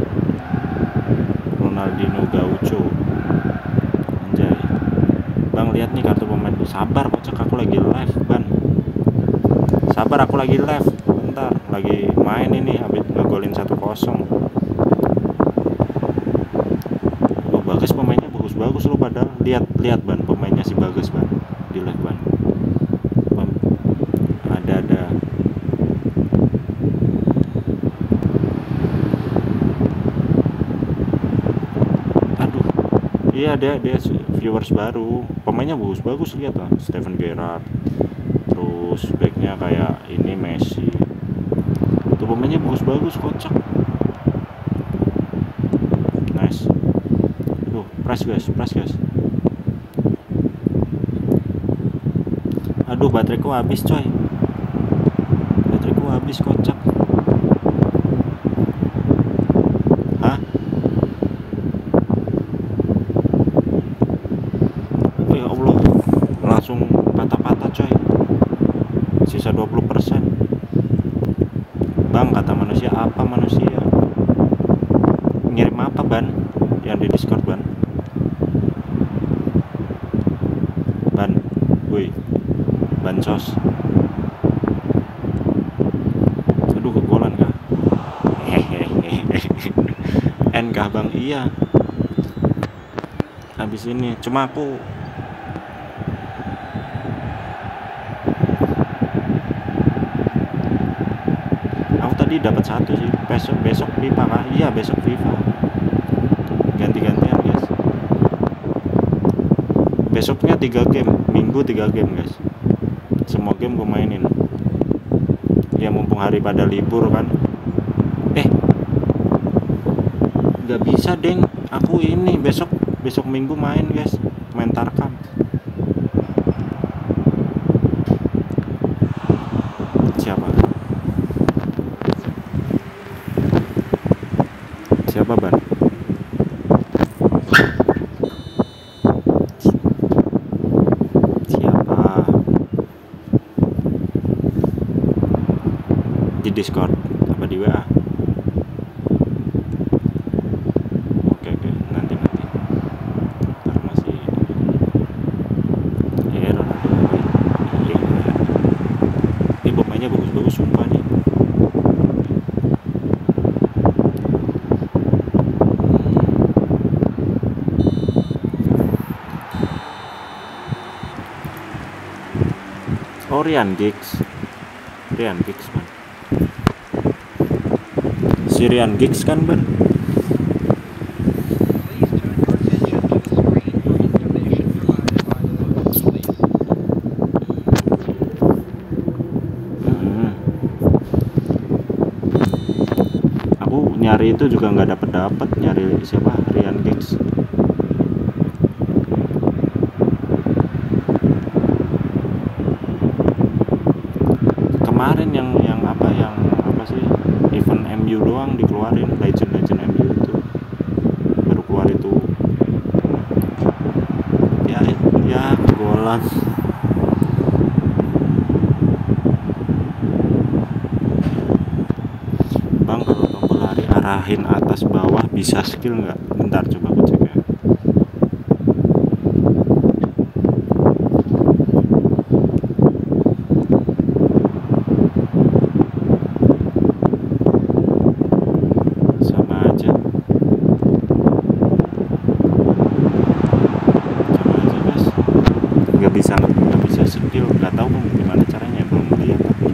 Ronaldinho Gaucho. Anjay. Bang lihat nih kartu pemain. Sabar kocak, aku lagi live ban. Sabar aku lagi live. Bentar, lagi main ini habis ngegolin satu kosong. Oh Bagas pemainnya bagus-bagus loh padahal. Lihat lihat ban pemainnya si Bagas ban. Di live ban. Ada ada. Aduh. Iya dia dia viewers baru. Pemainnya bagus-bagus, lihat lah. Steven Gerrard. Terus backnya kayak ini Messi. Tuh pemainnya bagus-bagus, kocak. Nice. Tuh, press guys, press guys. Aduh, bateraiku habis coy. Bateraiku habis, kocak. Hah? Oh ya Allah, langsung patah-patah coy. Sisa dua puluh persen. Bang, kata manusia apa manusia? Ngirim apa ban? Yang di Discord ban? Ban, woi. Bansos. Aduh, kegolan kah? Hehehe. N kah bang? Iya. Habis ini cuma aku aku tadi dapat satu sih. Besok besok FIFA kah? Iya besok FIFA. Ganti-gantian guys. Besoknya tiga game, minggu tiga game guys. Semua game gue mainin. Ya mumpung hari pada libur kan. Eh nggak bisa deng, aku ini besok besok minggu main guys, main Tarkam. Siapa siapa ban? Discord apa di W A? Oke oke, nanti nanti. Ntar masih error. Iya. Ini pemainnya bagus-bagus sumpah nih. Oh, Ryan Giggs. Ryan Giggs man. Si Ryan Giggs kan Ban? Please turn your attention to the screen for information provided by the local police. Hmm. Aku nyari itu juga nggak dapet dapet nyari siapa Ryan Giggs. Kemarin yang yang apa yang apa sih event M U doang dikeluarin, legend legend M U itu baru keluar itu. Ya ya golan. Bang, kalau tombol lari arahin atas bawah bisa skill nggak? Bentar coba aku cek ya. Sama aja. Sama aja guys. Nggak bisa nggak bisa skill. Nggak tahu Bang, gimana caranya, belum lihat aku.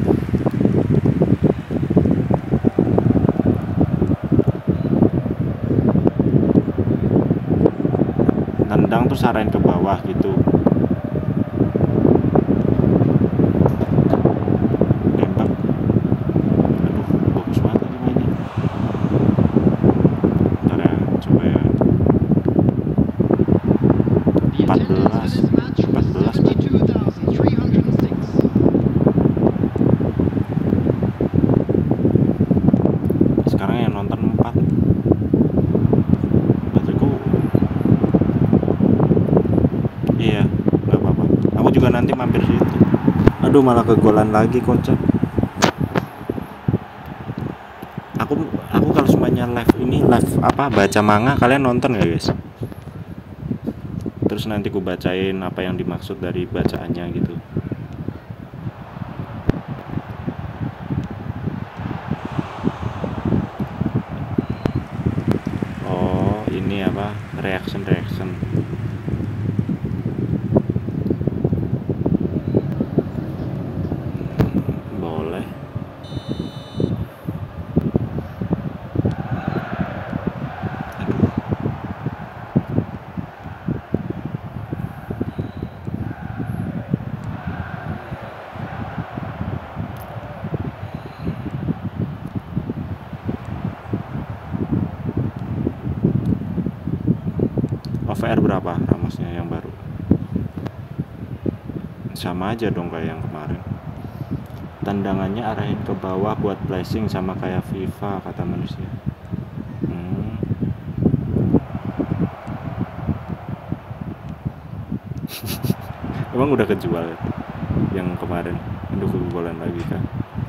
Tendang tuh arahin ke bawah gitu. Tembak. Aduh, bagus banget ini mainnya. Bentar ya, coba ya. The empat attendance belas. for this match empat was belas. seventy-two thousand three hundred six. Sekarang yang nonton empat. Bateriku. Iya, nggak apa-apa. Aku juga nanti mampir situ. Aduh, malah kegolan lagi kocak. Aku aku kalau semuanya live ini live apa baca manga, kalian nonton nggak guys? Terus nanti ku bacain apa yang dimaksud dari bacaannya gitu. Oh, ini apa? Reaction reaction. Boleh. Aduh. O V R berapa Ramosnya yang baru? Sama aja dong kayak yang kemarin. Tendangannya arahin ke bawah buat flashing sama kayak FIFA kata manusia. Hmm. Emang udah kejual ya? Yang kemarin. Aduh, kebobolan lagi kan.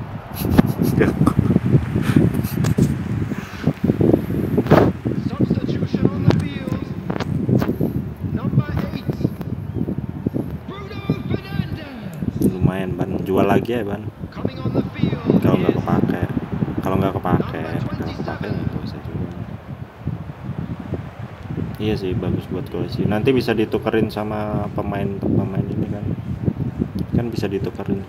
Substitution on the field. Number eight. Bruno Fernandes. Lumayan Ban, jual lagi ya Ban. Coming on the field. Kalau nggak is kepake, kalau nggak kepake, kalau kepake nggak usah juga. Iya sih, bagus buat koleksi. Nanti bisa ditukerin sama pemain pemain ini kan, kan bisa ditukerin.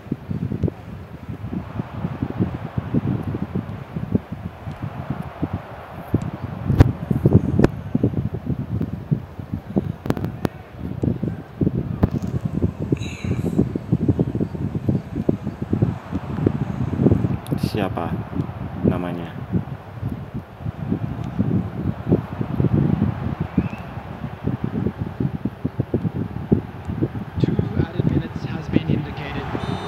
Siapa namanya? two added minutes has been indicated.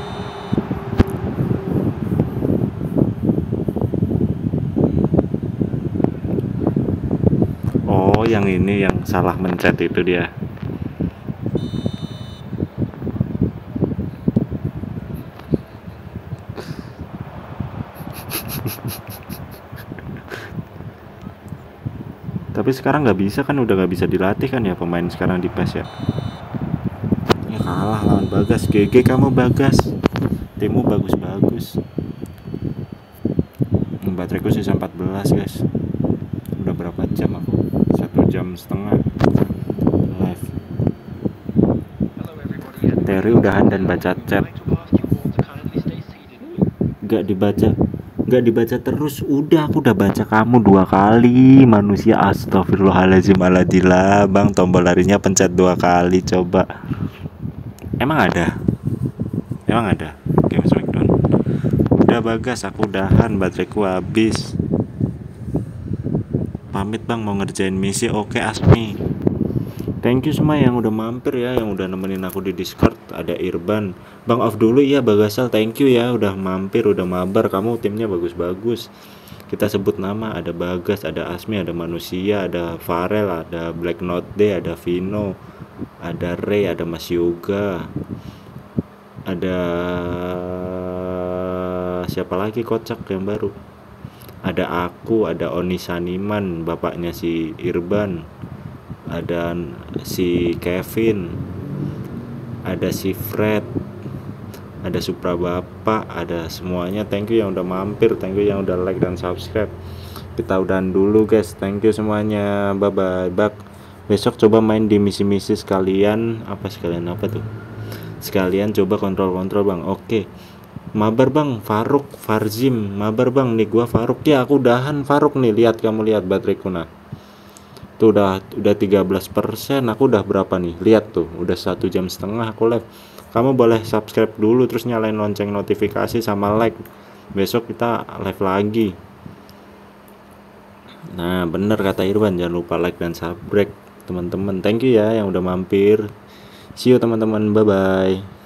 Oh, yang ini yang salah mencet itu dia. Tapi sekarang nggak bisa kan, udah nggak bisa dilatih kan ya pemain sekarang di P E S ya. Ya kalah lawan Bagas. G G kamu Bagas. Timmu bagus-bagus. Bateraiku sisa empat belas guys. Udah berapa jam aku? Satu jam setengah live. Hello everybody and materi, udahan dan baca chat. Gak dibaca, gak dibaca terus. Udah, aku udah baca kamu dua kali manusia. Astagfirullahaladzim, aladillah bang, tombol larinya pencet dua kali coba. Emang ada? Emang ada? Game Smackdown. Udah Bagas, aku udahan, bateraiku habis. Pamit bang, mau ngerjain misi. Oke Asmi. Thank you semua yang udah mampir ya, yang udah nemenin aku di Discord. Ada Irban, Bang off dulu ya Bagasal, thank you ya udah mampir, udah mabar. Kamu timnya bagus-bagus. Kita sebut nama, ada Bagas, ada Asmi, ada Manusia, ada Farel, ada Black Note Day, ada Vino, ada Ray, ada Mas Yoga, ada siapa lagi kocak yang baru. Ada aku, ada Oni Saniman, bapaknya si Irban, ada si Kevin, ada si Fred, ada Supra Bapak, ada semuanya. Thank you yang udah mampir, thank you yang udah like dan subscribe. Kita udahan dulu guys, thank you semuanya, bye bye. Bak besok coba main di misi-misi sekalian. Apa sekalian apa tuh? Sekalian coba kontrol-kontrol bang. Oke, mabar bang, Faruk, Farzim, mabar bang, nih gua Faruk ya. Aku udahan Faruk nih, lihat kamu lihat bateraiku nah. Tuh udah udah tiga belas persen. Aku udah berapa nih? Lihat tuh, udah satu jam setengah aku live. Kamu boleh subscribe dulu, terus nyalain lonceng notifikasi sama like. Besok kita live lagi. Nah, bener kata Irwan, jangan lupa like dan subscribe teman-teman. Thank you ya yang udah mampir. See you teman-teman, bye bye.